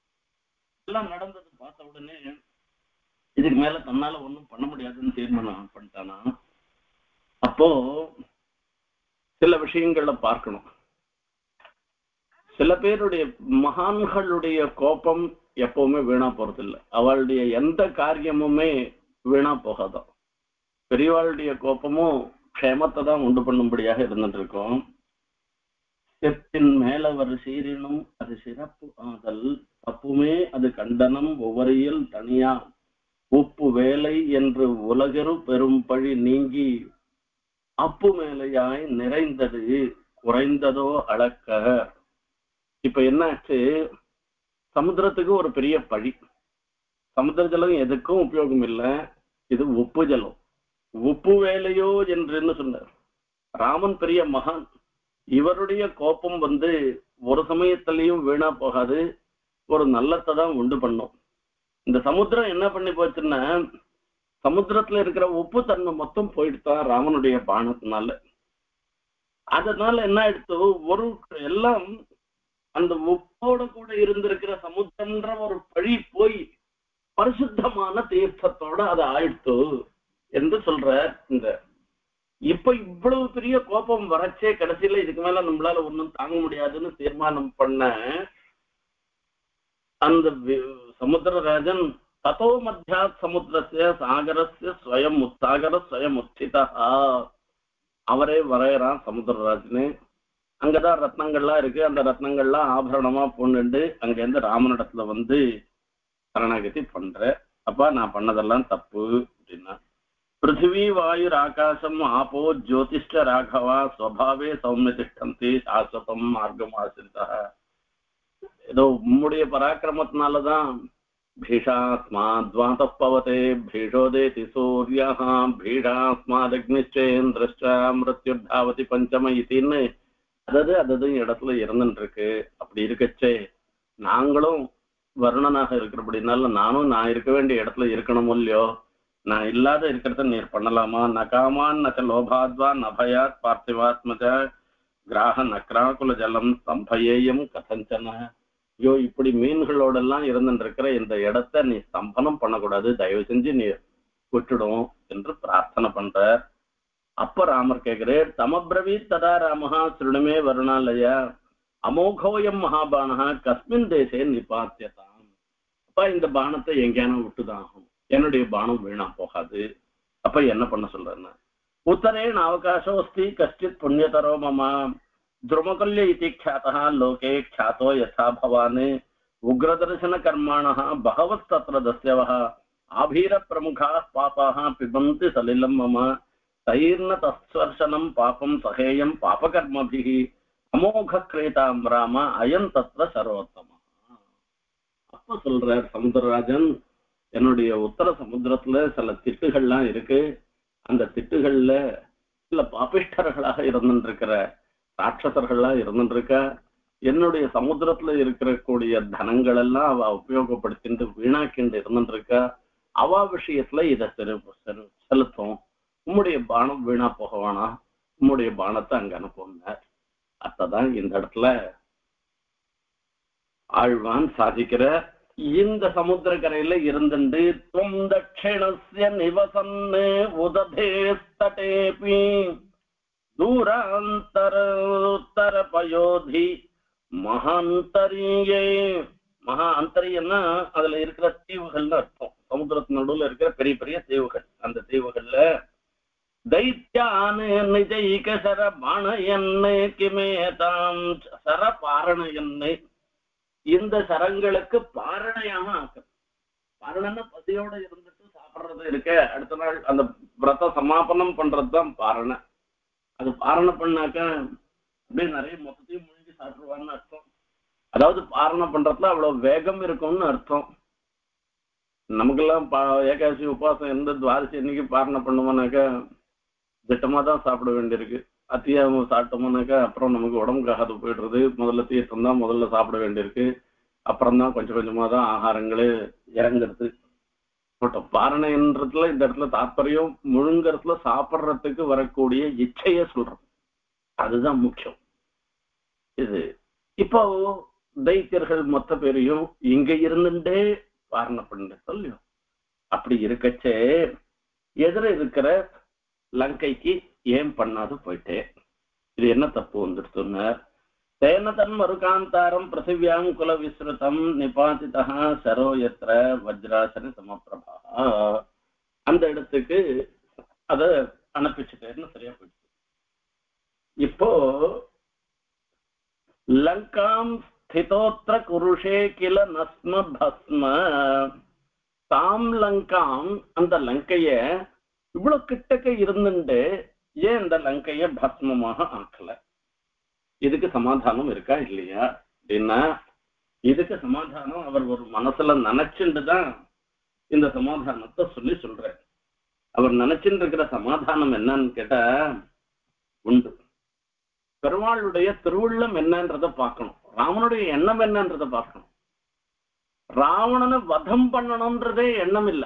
எல்லாம் நடந்தது பார்த்த உடனே இதுக்கு மேல தன்னால ஒண்ணும் பண்ண முடியாதுன்னு தீர்மானம் பண்ணிட்டானா. அப்போ சில விஷயங்களை பார்க்கணும். சில பேருடைய மகான்களுடைய கோபம் எப்பவுமே வீணா போறதில்லை. அவளுடைய எந்த காரியமுமே வீணா போகாதான். பெரியவாளுடைய கோபமும் க்ஷேமத்தை தான் உண்டு பண்ணும்படியாக இருந்துட்டு இருக்கோம். செப்பின் மேல ஒரு சீரினும் அது சிறப்பு ஆதல் தப்புமே அது கண்டனம் ஒவ்வொருயில் தனியா உப்பு வேலை என்று உலகரு பெரும் பழி நீங்கி அப்பு மேலையாய் நிறைந்தது குறைந்ததோ அளக்க. இப்ப என்னாச்சு, சமுத்திரத்துக்கு ஒரு பெரிய பழி. சமுத்திர ஜலம் எதுக்கும் உபயோகம் இல்லை, இது உப்பு ஜலம். உப்பு வேலையோ என்று சொன்னார். ராமன் பெரிய மகான், இவருடைய கோபம் ஒரு சமயத்திலையும் வீணா போகாது, ஒரு நல்லத்தை தான் உண்டு பண்ணும். இந்த சமுத்திரம் என்ன பண்ணி போச்சுன்னா, சமுத்திரத்துல இருக்கிற உப்பு தன்மை மொத்தம் போயிடுதான் ராமனுடைய பானத்தினால. அதனால என்ன ஆயிடுத்து, ஒரு எல்லாம் அந்த உப்போட கூட இருந்திருக்கிற சமுத்திரம்ன்ற ஒரு பழி போய் பரிசுத்தமான தீர்த்தத்தோட அது ஆயிடுத்து என்று சொல்ற. இந்த இப்ப இவ்வளவு பெரிய கோபம் வரச்சே கடைசியில இதுக்கு மேல நம்மளால ஒண்ணும் தாங்க முடியாதுன்னு தீர்மானம் பண்ண அந்த சமுத்திரராஜன் ததோ மத்தியாத் சமுத்திரஸ்ய சாகரஸ்ய ஸ்வயம் உத்தாகர ஸ்வயம் உச்சிதா அவரே வரையறான் சமுத்திரராஜனு. அங்கதான் ரத்னங்கள்லாம் இருக்கு, அந்த ரத்னங்கள்லாம் ஆபரணமா பொண்ணுண்டு அங்கிருந்து ராமனிடத்துல சரணாகதி பண்ற. அப்பா நான் பண்ணதெல்லாம் தப்பு அப்படின்னா, பிருத்திவி வாயுர் ஆகாசம் ஆபோ ஜோதிஷ்ட ராகவா ஸ்வபாவே சௌமிய திஷ்டந்தி சாஸ்வதம் மார்க்கம் ஆசிரிதா. ஏதோ உம்முடைய பராக்கிரமத்தினாலதான் பீஷாஸ்மாத்வாத பவதே பீஷோதேதி சூர்யா பீஷாஸ்மாதக்னிச்சேந்திரஷ்ட மிருத்யுர்தாவதி பஞ்சம இத்தின்னு அதது இடத்துல இருந்துட்டு இருக்கு. அப்படி இருக்கச்சே நாங்களும் வருணனாக இருக்கிறபடினால நானும் நான் இருக்க வேண்டிய இடத்துல இருக்கணும் இல்லையோ, நான் இல்லாத இருக்கிறத நீர் பண்ணலாமா? நகாமான் நச்ச லோபாத்வா நபயாத் பார்த்திவாத்மஜ கிராக நக்ராகுல ஜலம் ஸ்தம்பயேயம் கதஞ்சன. ஐயோ, இப்படி மீன்களோட எல்லாம் இருந்துட்டு இருக்கிற இந்த இடத்த நீ ஸ்தம்பனம் பண்ணக்கூடாது, தயவு செஞ்சு நீ விட்டுடும் என்று பிரார்த்தனை பண்ற. அப்ப ராமர் கேட்கிறேன், தமப்ரவீத் ததா ராமஹா சிருணுமே வருணாலய அமோகோயம் மகாபானஹா கஸ்மின் தேசே நிபாத்தியதாம். அப்ப இந்த பானத்தை எங்கேயான விட்டுதான் ஆகும், என்னுடைய பானம் வீணா போகாது. அப்ப என்ன பண்ண சொல்றேன்னா, உத்தரேன் அவகாசோஸ்தி கஷ்டித் புண்ணியதரோ மமா துருமகல்ய இதி ख्यातः லோகே ख्यातो யதா பவான் உக்ரதர்சன கர்மாணः பகவத் தத்ர தஸ்யவः ஆபீர பிரமுகாः பாபாः பிபந்தி சலிலம் மம தைர்ன தஸ்வர்ஷனம் பாபம் சகேயம் பாபகர்மபிः அமோக கிரேதாம் ராம அயம் தத்ர சர்வோத்தம. அப்ப சொல்றார் சமுத்திரராஜன், என்னுடைய உத்தர சமுத்திரத்துல சில திட்டுகள்லாம் இருக்கு. அந்த திட்டுகள்ல சில பாபிஷ்டர்களாக இருந்துருக்கிற ராட்சசர்கள்லாம் இருந்துருக்க. என்னுடைய சமுத்திரத்துல இருக்கக்கூடிய தனங்கள் எல்லாம் அவ உபயோகப்படுத்திட்டு வீணாக்கிண்டு இருந்துருக்க. அவ விஷயத்துல இதை செலுத்தும். உம்முடைய பானம் வீணா போக வேணாம், உம்முடைய பானத்தை அங்க அனுப்புங்க. அதான் இந்த இடத்துல ஆழ்வான் சாதிக்கிற. இந்த சமுத்திரக்கரையில இருந்துட்டு துவம் தட்சிணஸ்ய நிவசன்னு உததேஸ்தடேபி தூராந்தர உத்தர பயோதி மகாந்தரியே. மகா அந்தரியன்னா அதுல இருக்கிற தீவுகள்னு அர்த்தம். சமுத்திரத்து நடுவுல இருக்கிற பெரிய பெரிய தீவுகள். அந்த தீவுகள்ல தைத்தியானு நிஜைக சர பாணயன்னு கிமேதாம் சர பாரணயன்னு, இந்த சரங்களுக்கு பாரணையாக ஆக்க. பாரணன்னா பசியோட இருந்துட்டு சாப்பிடுறது இருக்க, அடுத்த நாள் அந்த விரத சமாபனம் பண்றதுதான் பாரணை. அது பாரணை பண்ணாக்க அப்படியே நிறைய மொத்தத்தையும் முழுங்கி சாப்பிடுவான்னு அர்த்தம். அதாவது பாரணை பண்றதுல அவ்வளவு வேகம் இருக்கும்னு அர்த்தம். நமக்கெல்லாம் ஏகாதசி உபவாசம் இருந்து துவாதசி அன்னைக்கு பாரணை பண்ணுவோம்னாக்கா திட்டமா தான் சாப்பிட வேண்டியிருக்கு. அத்தியாவம் சாப்பிட்டோம்னாக்கா அப்புறம் நமக்கு உடம்புக்காக போயிடுறது. முதல்ல தீர்த்தம் தான் முதல்ல சாப்பிட வேண்டியிருக்கு, அப்புறம் தான் கொஞ்சம் கொஞ்சமா தான் ஆகாரங்களே இறங்குறது. பாரணைன்றதுல இந்த இடத்துல தாற்பயம் முழுங்கறதுல சாப்பிட்றதுக்கு வரக்கூடிய இச்சைய சொல்றோம், அதுதான் முக்கியம். இது இப்போ தைத்தியர்கள் மொத்த பேரையும் இங்க இருந்துட்டே வாரண பண்ண சொல்லியும் அப்படி இருக்கச்சே எதிர இருக்கிற லங்கைக்கு ஏன் பண்ணாது போயிட்டே இது என்ன தப்பு வந்துட்டு சொன்னார் தேன தன் மருகாந்தாரம் பிருத்திவியாம் குல விஸ்ருதம் நிபாதிதா சரோயத்ர வஜ்ராசன சமப்பிரபா அந்த இடத்துக்கு அத அனுப்பிச்சுட்டேன்னு சரியா போயிடுச்சு இப்போ லங்காம் ஸ்திதோத்ர குருஷே கில நஸ்ம பஸ்ம தாம் லங்காம் அந்த லங்கைய இவ்வளவு கிட்டக்க இருந்துட்டு ஏன் இந்த லங்கைய பஸ்மமாக ஆக்கல இதுக்கு சமாதானம் இருக்கா இல்லையா அப்படின்னா இதுக்கு சமாதானம் அவர் ஒரு மனசுல நினைச்சுட்டுதான் இந்த சமாதானத்தை சொல்ற அவர் நினைச்சுட்டு இருக்கிற சமாதானம் என்னன்னு கேட்டா உண்டு பெருமாளுடைய திருவுள்ளம் என்னன்றத பார்க்கணும் ராவனுடைய எண்ணம் என்னன்றத பார்க்கணும் ராவணனை வதம் பண்ணணும்ன்றதே எண்ணம் இல்லை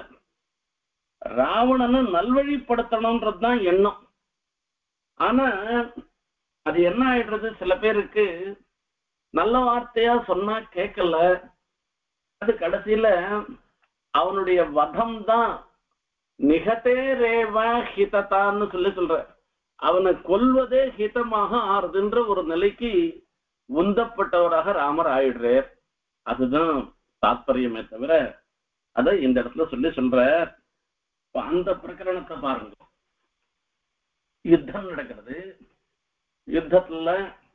ராவணனை நல்வழிப்படுத்தணும்ன்றதுதான் எண்ணம் ஆனா அது என்ன ஆயிடுறது சில பேருக்கு நல்ல வார்த்தையா சொன்னா கேட்கல அது கடைசியில அவனுடைய வதம் தான் நிகதே ரேவா ஹிதத்தான்னு சொல்ற அவனை கொல்வதே ஹிதமாக ஆறுதுன்ற ஒரு நிலைக்கு உந்தப்பட்டவராக ராமர் ஆயிடுறார் அதுதான் தாத்பரியமே தவிர அத இந்த இடத்துல சொல்ற அந்த பிரகரணத்தை பாருங்க யுத்தம் நடக்கிறது யுத்தத்துல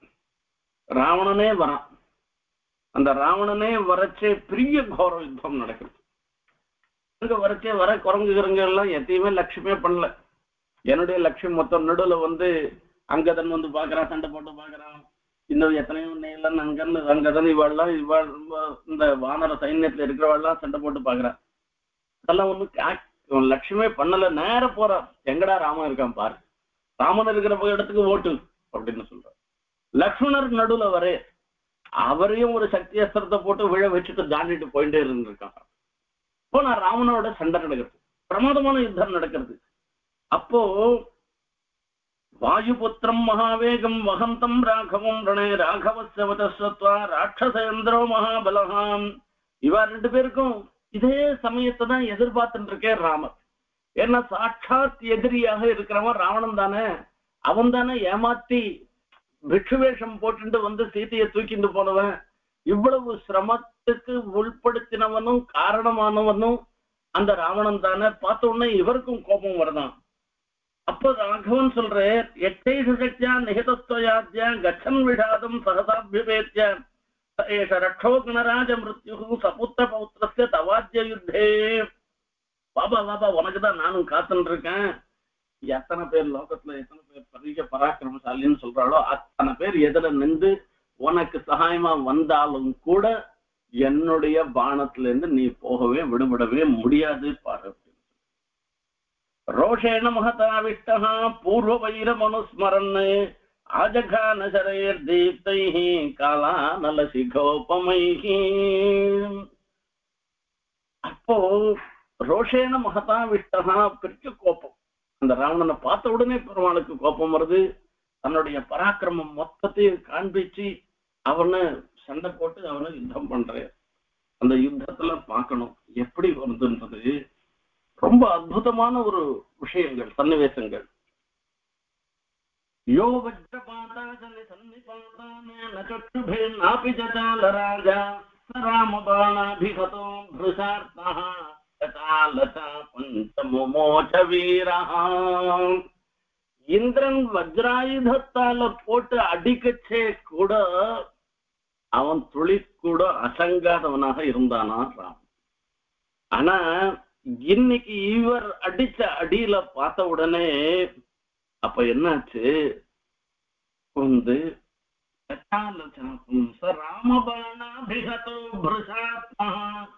ராவணனே வரான் அந்த ராவணனே வரச்சே பெரிய கோர யுத்தம் நடக்கிறது அங்க வரச்சே வர குரங்குகிறங்க எல்லாம் எத்தையுமே லட்சியமே பண்ணல என்னுடைய லட்சியம் மொத்தம் நடுவுல அங்கதன் பாக்குறான் சண்டை போட்டு பாக்குறான் இன்னும் எத்தனையோ நீளன் அங்கதன் இவாள்லாம் இந்த வானர சைன்யத்துல இருக்கிறவாள்லாம் சண்டை போட்டு பாக்குறான் அதெல்லாம் ஒண்ணு லட்சியமே பண்ணல நேர போறான் எங்கடா ராமன் இருக்கான் பாரு ராமன் இருக்கிற இடத்துக்கு ஓட்டு அப்படின்னு சொல்றான் லக்ஷ்மணர் நடுவுல வரே அவரையும் ஒரு சக்தி அஸ்திரத்தை போட்டு விழ வச்சுட்டு தாண்டிட்டு போயிட்டே இருந்திருக்காங்க இப்போ நான் ராமனோட சண்டை நடக்கிறது பிரமாதமான யுத்தம் நடக்கிறது அப்போ வாயுபுத்திரம் மகாவேகம் வகந்தம் ராகவம் ரணே ராகவத்வா ராட்சசேந்திரோ மகாபலகாம் இவா ரெண்டு பேருக்கும் இதே சமயத்தை தான் எதிர்பார்த்துட்டு இருக்கேன் ராமர் ஏன்னா சாட்சாத் எதிரியாக இருக்கிறவன் ராவணன் தானே அவன் தானே ஏமாத்தி பிக்ஷுவேஷம் போட்டு சீதையை தூக்கிட்டு போனவன் இவ்வளவு சிரமத்துக்கு உள்படுத்தினவனும் காரணமானவனும் அந்த ராவணன் தானே பார்த்த உடனே இவருக்கும் கோபம் வருதான் அப்போ ராகவன் சொல்ற எட்டை சுசக்தியா நிகதஸ்வயாத்யா கச்சன் விடாதம் சகசாபியபேத்யா ஏஷ ரட்சோ கணராஜ மிருத்யு சபுத்திர பௌத்திரஸ்ய தவாத்ய யுத்தே பாபா பாபா உனக்குதான் நானும் காத்துன்னு இருக்கேன் எத்தனை பேர் லோகத்துல எத்தனை பேர் பெரிய பராக்கிரமசாலின்னு சொல்றாளோ அத்தனை பேர் எதிர நின்று உனக்கு சகாயமா வந்தாலும் கூட என்னுடைய பானத்துல இருந்து நீ போகவே விடுபடவே முடியாது பாரு ரோஷேண மகதாவிஷ்டா பூர்வ வைர மனுஸ்மரன் ஆஜகான சரேர் தீப்தைஹி காலா நல சிகோபமைஹி அப்போ ரோஷேன மகதாவிஷ்டா பெரிய கோபம் அந்த ராவணனை பார்த்த உடனே பெருமாளுக்கு கோபம் வருது தன்னுடைய பராக்கிரமம் மொத்தத்தையும் காண்பிச்சு அவனை சண்டை போட்டு அவனை யுத்தம் பண்ற அந்த யுத்தத்துல பார்க்கணும் எப்படி வருதுன்றது ரொம்ப அற்புதமான ஒரு விஷயங்கள் சன்னிவேசங்கள் யோ வஜ்ரபாதாஜனி சன்னிபாதான சற்றுபே நாபி ஜதால ராஜா ராமபாணாபிகதோ ப்ருஷார்த்தஹ ததாலதா பஞ்சமோமோச வீரஹ இந்திரன் வஜ்ராயுதத்தால போட்டு அடிக்கச்சே கூட அவன் துளி கூட அசங்காதவனாக இருந்தானா ராம் ஆனா இன்னைக்கு இவர் அடிச்ச அடியில பார்த்த உடனே அப்ப என்னாச்சு ராமபாணாபிகதோ ப்ருஷார்த்தஹ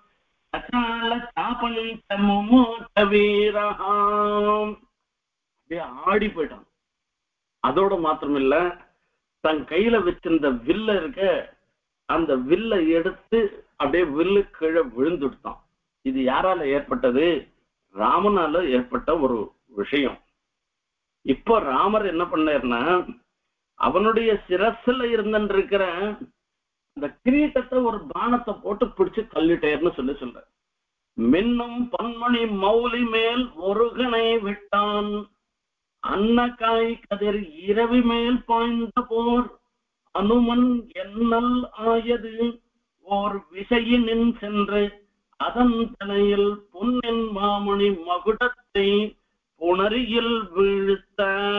ஆடி போயிட்டான் அதோட மாத்திரமில்ல தன் கையில வச்சிருந்த வில்ல இருக்க அந்த வில்ல எடுத்து அப்படியே வில்லு கீழே விழுந்துட்டான் இது யாரால ஏற்பட்டது ராமனால ஏற்பட்ட ஒரு விஷயம் இப்போ ராமர் என்ன பண்ணாருன்னா அவனுடைய சிரஸ்ல இருந்திருக்கிற அந்த கிரீட்டத்தை ஒரு பானத்தை போட்டு பிடிச்சு தள்ளிட்டேர்னு சொல்ற. மின்னும் பன்மணி மௌலி மேல் ஒருகனை விட்டான், அன்னக்காய் கதிர் இரவி மேல் பாய்ந்த போர் அனுமன் என்னல் ஆயது ஓர் விசையினின் சென்று அதன் தலையில் பொன்னின் மாமணி மகுடத்தை புணரியில் வீழ்த்த.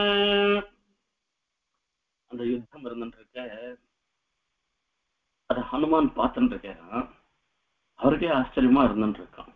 அந்த யுத்தம் இருந்துருக்க, அத ஹனுமான் பார்த்துட்டு இருக்கான். அவருக்கே ஆச்சரியமா இருந்துட்டு இருக்கான்.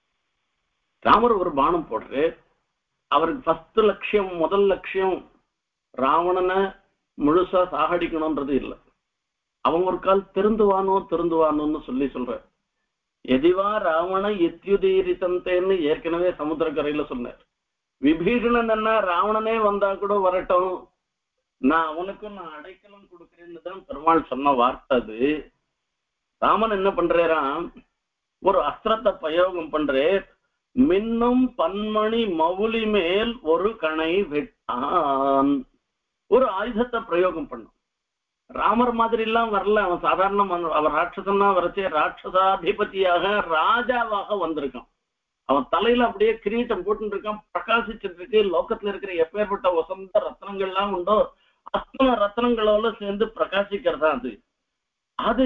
ராமர் ஒரு பானம் போடுற, அவருக்கு ஃபர்ஸ்ட் லட்சியம், முதல் லட்சியம் ராவணனை முழுசா சாகடிக்கணும்ன்றது இல்லை. அவங்க ஒரு கால் திருந்துவானோன்னு சொல்ற. எதிவா ராவண எத்யுதீரித்தந்தேன்னு ஏற்கனவே சமுத்திரக்கரையில சொன்னார். விபீஷணன் என்ன ராவணனே வந்தா கூட வரட்டும், நான் அவனுக்கும் நான் அடைக்கலம் கொடுக்கிறேன்னு தான் பெருமாள் சொன்ன வார்த்தை அது. ராமன் என்ன பண்றாராம், ஒரு அஸ்திரத்தை பிரயோகம் பண்றே. மின்னும் பன்மணி மவுலி மேல் ஒரு கணை விட்டான். ஒரு ஆயுதத்தை பிரயோகம் பண்ணும். ராமர் மாதிரி எல்லாம் வரல, அவன் சாதாரண அவர் ராட்சசன்னா வரைச்சே ராட்சசாதிபதியாக ராஜாவாக வந்திருக்கான். அவன் தலையில அப்படியே கிரீட்டம் போட்டு இருக்கான், பிரகாசிச்சுட்டு இருக்கு. லோகத்துல இருக்கிற எப்பேற்பட்ட வசந்த ரத்னங்கள்லாம் உண்டோ அத்தனை ரத்னங்களோட சேர்ந்து பிரகாசிக்கிறதா அது. அது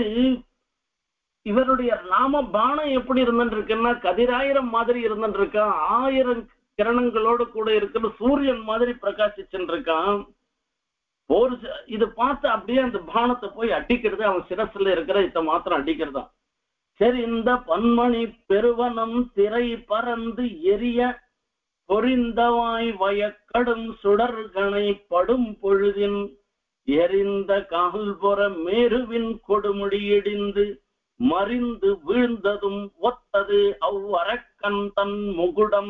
இவருடைய நாம பானம் எப்படி இருந்துட்டு இருக்குன்னா கதிராயிரம் மாதிரி இருந்துட்டு இருக்கான். 1000 கிரணங்களோடு கூட இருக்கிற சூரியன் மாதிரி பிரகாசிச்சுட்டு இருக்கான். இது பார்த்து அப்படியே அந்த பானத்தை போய் அடிக்கிறது, அவன் சிரசுல இருக்கிற இத மாத்திரம் அடிக்கிறதா. சரி, இந்த பன்மணி பெருவனம் திரை பறந்து எரிய பொறிந்தவாய் வயக்கடும் சுடர்கனை படும் பொழுதின் எரிந்த கால்புற மேருவின் கொடுமுடி இடிந்து மறிந்து வீழ்ந்ததும் ஒத்தது அவ்வரக்கன் தன் முகுடம்.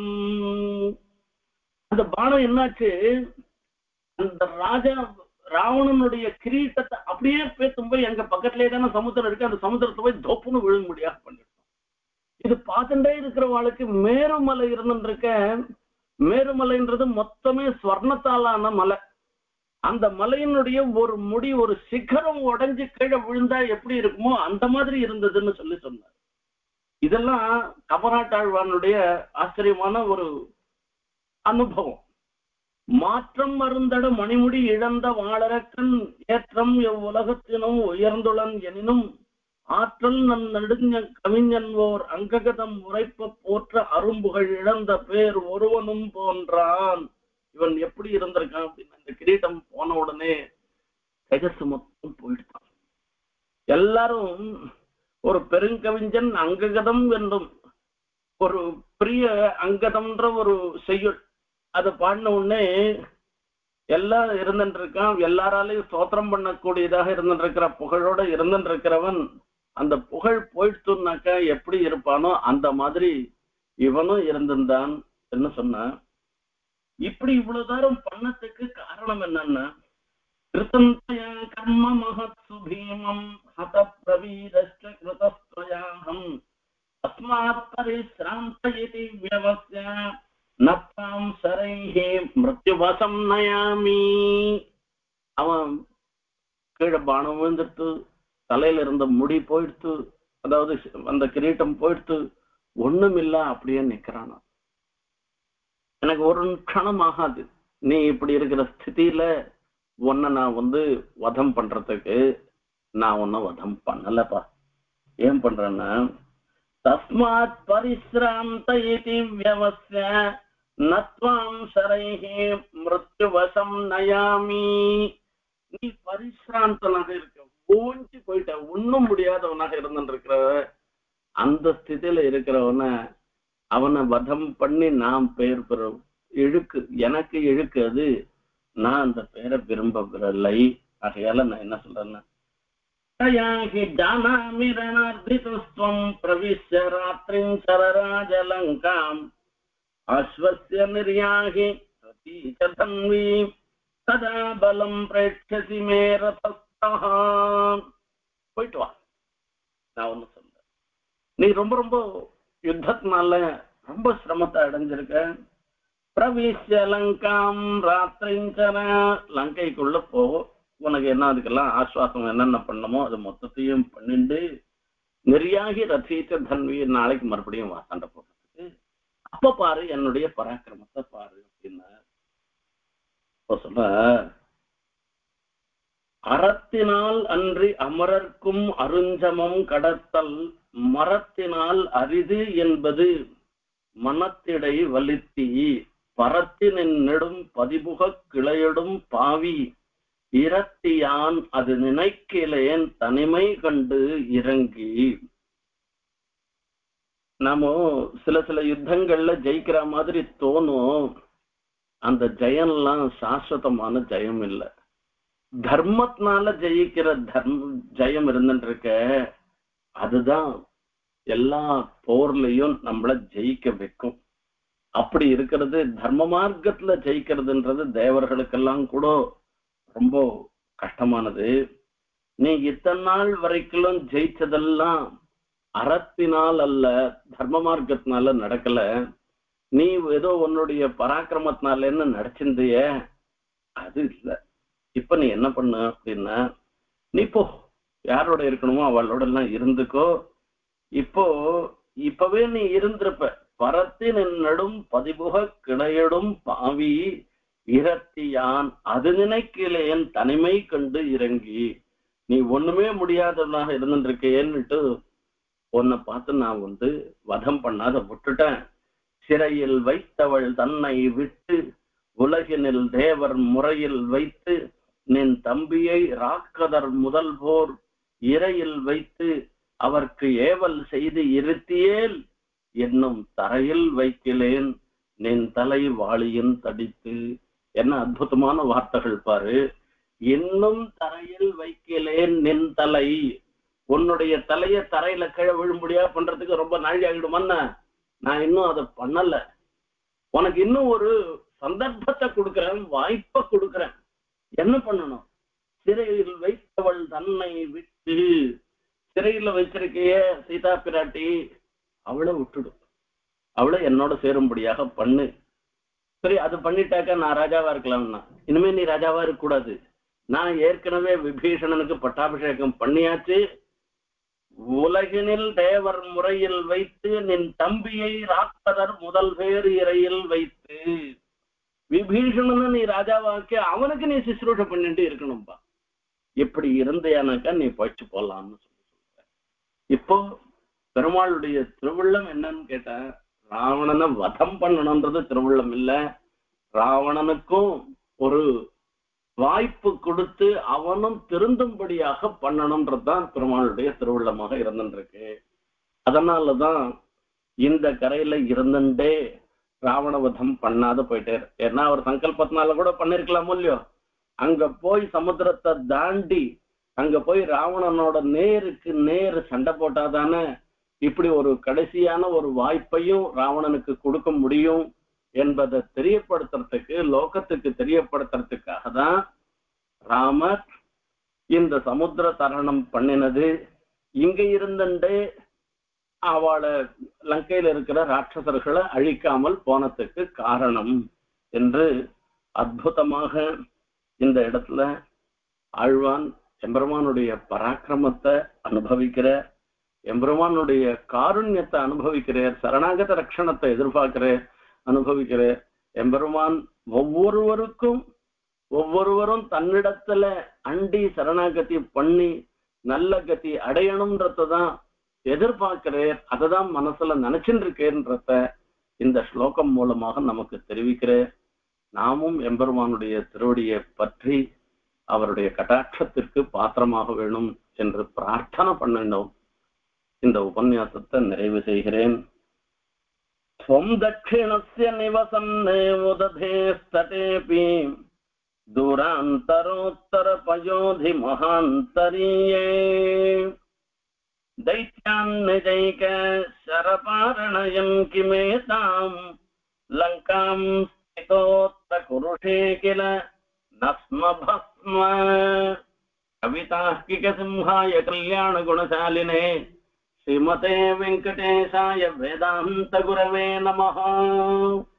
அந்த பானம் என்னாச்சு, அந்த ராஜா ராவணனுடைய கிரீட்டத்தை அப்படியே பேத்தும் போய் எங்க பக்கத்திலே தானே சமுத்திரம் இருக்கு, அந்த சமுத்திரத்தை போய் தொப்புன்னு விழுங்க முடியாது பண்ணிட்டோம். இது பார்த்துட்டே இருக்கிறவளுக்கு மேருமலை இருந்துருக்க. மேருமலைன்றது மொத்தமே ஸ்வர்ணத்தாலான மலை. அந்த மலையினுடைய ஒரு முடி, ஒரு சிகரம் உடைஞ்சு கீழே விழுந்தா எப்படி இருக்குமோ அந்த மாதிரி இருந்ததுன்னு சொன்னார். இதெல்லாம் கபராட்டாழ்வானுடைய ஆச்சரியமான ஒரு அனுபவம். மாற்றம் மருந்தட மணிமுடி இழந்த வாழறக்கன் ஏற்றம் எவ்வுலகத்தினும் உயர்ந்துளன் எனினும் ஆற்றல் நன் நடுஞ்ச கவிஞன்வோர் அங்ககதம் உரைப்ப போற்ற அரும்புகள் இழந்த பேர் ஒருவனும் போன்றான். இவன் எப்படி இருந்திருக்கான் அப்படின்னு அந்த கிரீட்டம் போன உடனே தேஜஸ் மொத்தம் போயிட்டான். எல்லாரும் ஒரு பெருங்கவிஞன் அங்ககதம் என்றும் ஒரு பிரிய அங்கதம்ன்ற ஒரு செய்யுள் அதை பாடின உடனே எல்லாம் இருந்துட்டு இருக்கான். எல்லாராலையும் ஸ்தோத்திரம் பண்ணக்கூடியதாக இருந்துட்டு இருக்கிற புகழோட இருந்துட்டு இருக்கிறவன் அந்த புகழ் போயிடுச்சுனாக்கா எப்படி இருப்பானோ அந்த மாதிரி இவனும் இருந்திருந்தான் என்ன சொன்ன. இப்படி இவ்வளவு தூரம் பண்ணத்துக்கு காரணம் என்னன்னா, கர்ம மகத் சுபீமம் ஹத பிரவீரஸ்ய கிருதஸ்த்வயாஹம் அஸ்மாத் பரிஸ்ராந்த இதி வியவஸ்ய நத்தாம் சரைஹே மிருத்யுவசம் நயாமி. அவன் கீழே பானம் விழுந்துட்டு, தலையில இருந்த முடி போயிடுத்து, அதாவது அந்த கிரீட்டம் போயிடுத்து, ஒண்ணுமில்ல அப்படியே நிக்கிறானா. எனக்கு ஒரு க்ஷணம் ஆகாது, நீ இப்படி இருக்கிற ஸ்திதியில உன்னை நான் வதம் பண்றதுக்கு நான் உன்னை வதம் பண்ணலப்பா. ஏன் பண்றேன்னா, தஸ்மாத் பரிஸ்ராந்த இதி வியவஸ்ய நத்வாம் சரைஹே மிருத்யுவசம் நயாமி. நீ பரிஸ்ராந்தனாக இருக்க, ஓஞ்சி போயிட்ட, ஒன்னும் முடியாதவனாக இருந்துட்டு இருக்கிற அந்த ஸ்திதியில இருக்கிறவன அவனை வதம் பண்ணி நாம் பெயர் பெறும் இழுக்கு, எனக்கு இழுக்கு அது. நான் அந்த பெயரை விரும்பவில்லை. ஆகையால நான் என்ன சொல்றேன்னா, பிரவிஷ்ய ராத்திரிம் சரராஜலங்காம் அஸ்வஸ்ய நிர்யாஹி தன்வி ததா பலம் பிரேட்சசி மே ரதஸ்தஹ. போயிட்டு வா, நான் ஒண்ணு சொல்றேன். நீ ரொம்ப ரொம்ப யுத்தத்தினால ரொம்ப சிரமத்தை அடைஞ்சிருக்க. பிரவிஷ்ய லங்காம் ராத்திரிஞ்சர, லங்கைக்குள்ள போ, உனக்கு என்ன அதுக்கெல்லாம் ஆஸ்வாசம் என்னென்ன பண்ணணுமோ அது மொத்தத்தையும் பண்ணிட்டு நெறியாகி ரசித்த தன்வி நாளைக்கு மறுபடியும் வா சண்டை போடுறதுக்கு. அப்ப பாரு என்னுடைய பராக்கிரமத்தை பாரு அப்படின்னா சொல்ல, அறத்தினால் அன்றி அமரர்க்கும் அருஞ்சமம் கடத்தல் மரத்தினால் அரிது என்பது மனத்திடை வலித்தி பரத்தினின் நெடும் பதிபுகக் கிளையடும் பாவி இரத்தியான் அது நினைக்கிலேன் தனிமை கண்டு இறங்கி. நாம சில சில யுத்தங்கள்ல ஜெயிக்கிற மாதிரி தோணும், அந்த ஜெயம்லாம் சாஸ்வதமான ஜெயம் இல்லை. தர்மத்தினால ஜெயிக்கிற ஜெயம் இருந்துட்டு இருக்க, அதுதான் எல்லா போர்லயும் நம்மள ஜெயிக்க வைக்கும். அப்படி இருக்கிறது தர்ம மார்க்கத்துல ஜெயிக்கிறதுன்றது தேவர்களுக்கெல்லாம் கூட ரொம்ப கஷ்டமானது. நீ இத்தனை நாள் வரைக்கும் ஜெயிச்சதெல்லாம் அறத்தினால் அல்ல, தர்ம மார்க்கத்தினால நடக்கல. நீ ஏதோ உன்னுடைய பராக்கிரமத்தினாலன்னு நடிச்சிருந்திய, அது இல்லை. இப்ப நீ என்ன பண்ண அப்படின்னா, நீ போ, யாரோட இருக்கணுமோ அவளோட எல்லாம் இருந்துக்கோ. இப்பவே நீ இருந்திருப்ப. பரத்தின் நடும் பதிபுக கிடையடும் பாவி இரத்தியான் அது நினைக்கலேன் தனிமை கண்டு இறங்கி. நீ ஒண்ணுமே முடியாதவனாக இருந்துருக்கேன்னுட்டு உன்னை பார்த்து நான் வதம் பண்ணாத விட்டுட்டேன். சிறையில் வைத்தவள் தன்னை விட்டு உலகினில் தேவர் முறையில் வைத்து நின் தம்பியை ராக்கதர் முதல் போர் இறையில் வைத்து அவர்க்கு ஏவல் செய்து இருத்தியேல் என்னும் தரையில் வைக்கலேன் நின் தலை வாளியின் தடித்து. என்ன அற்புதமான வார்த்தைகள் பாரு. இன்னும் தரையில் வைக்கலேன் நின் தலை, உன்னுடைய தலைய தரையில கீழே விழும்படியா பண்றதுக்கு ரொம்ப நாழி ஆகிடுமான்னு நான் இன்னும் அதை பண்ணல. உனக்கு இன்னும் ஒரு சந்தர்ப்பத்தை கொடுக்குறேன், வாய்ப்பை கொடுக்குறேன். என்ன பண்ணணும்? சிறையில் வைத்தவள் தன்னை விட்டு, சிறையில வச்சிருக்கைய சீதா பிராட்டி, அவளை விட்டுடு, அவளை என்னோட சேரும்படியாக பண்ணு. சரி, அது பண்ணிட்டாக்க நான் ராஜாவா இருக்கலாம்னா, இனிமே நீ ராஜாவா இருக்க கூடாது. நான் ஏற்கனவே விபீஷணனுக்கு பட்டாபிஷேகம் பண்ணியாச்சு. உலகினில் தேவர் முறையில் வைத்து நின் தம்பியை ராக்கதர் முதல் பேர் இறையில் வைத்து, விபீஷணனை நீ ராஜாவாக்கி அவனுக்கு நீ சிசுரூஷ பண்ணிட்டு இருக்கணும்பா. இப்படி இருந்தையானாக்கா நீ போயிட்டு போலாம்னு சொல்ற. இப்போ பெருமாளுடைய திருவுள்ளம் என்னன்னு கேட்டா, ராவணனை வதம் பண்ணணும்ன்றது திருவுள்ளம் இல்ல, ராவணனுக்கும் ஒரு வாய்ப்பு கொடுத்து அவனும் திருந்தும்படியாக பண்ணணும்ன்றதுதான் பெருமாளுடைய திருவுள்ளமாக இருந்துருக்கு. அதனாலதான் இந்த கரையில இருந்துட்டே ராவணவதம் பண்ணாத போயிட்டார். ஏன்னா அவர் சங்கல்பத்தினால கூட பண்ணிருக்கலாமோ இல்லையோ. அங்க போய் சமுத்திரத்தை தாண்டி அங்க போய் ராவணனோட நேருக்கு நேரு சண்டை போட்டாதானே இப்படி ஒரு கடைசியான ஒரு வாய்ப்பையும் ராவணனுக்கு கொடுக்க முடியும் என்பதை தெரியப்படுத்துறதுக்கு, லோகத்துக்கு தெரியப்படுத்துறதுக்காக தான் ராமர் இந்த சமுத்திர தரணம் பண்ணினது. இங்க இருந்துட்டே அவளை லங்கையில இருக்கிற ராட்சசர்களை அழிக்காமல் போனதுக்கு காரணம் என்று அற்புதமாக இந்த இடத்துல ஆழ்வான் எம்பெருமானுடைய பராக்கிரமத்தை அனுபவிக்கிற, எம்பெருமானுடைய காருண்யத்தை அனுபவிக்கிறார், சரணாகத ரட்சணத்தை எதிர்பார்க்கிற அனுபவிக்கிற எம்பெருமான் ஒவ்வொருவரும் தன்னிடத்துல அண்டி சரணாகதி பண்ணி நல்ல கதி அடையணும்ன்றதான் எதிர்பார்க்கிறேன். அததான் மனசுல நினைச்சுட்டு இருக்கேன்றத இந்த ஸ்லோகம் மூலமாக நமக்கு தெரிவிக்கிறேன். நாமும் எம்பெருமானுடைய திருவடியை பற்றி அவருடைய கட்டாட்சத்திற்கு பாத்திரமாக வேணும் என்று பிரார்த்தனை பண்ணினோம். இந்த உபன்யாசத்தை நிறைவு செய்கிறேன். ஸ்வம் தட்சிணஸ்ய நிவசன்னே உததேஸ்தடேபி தூராந்தரோத்தர பயோதி மகாந்தரியே दैत्यान् निजैक शरपारणयन् किमेताम् लङ्काम् स्थितोऽत्र कुरुषे किल न स्म भस्म। कवितार्किकसिंहाय कल्याणगुणशालिने श्रीमते वेङ्कटेशाय वेदान्तगुरवे नमः।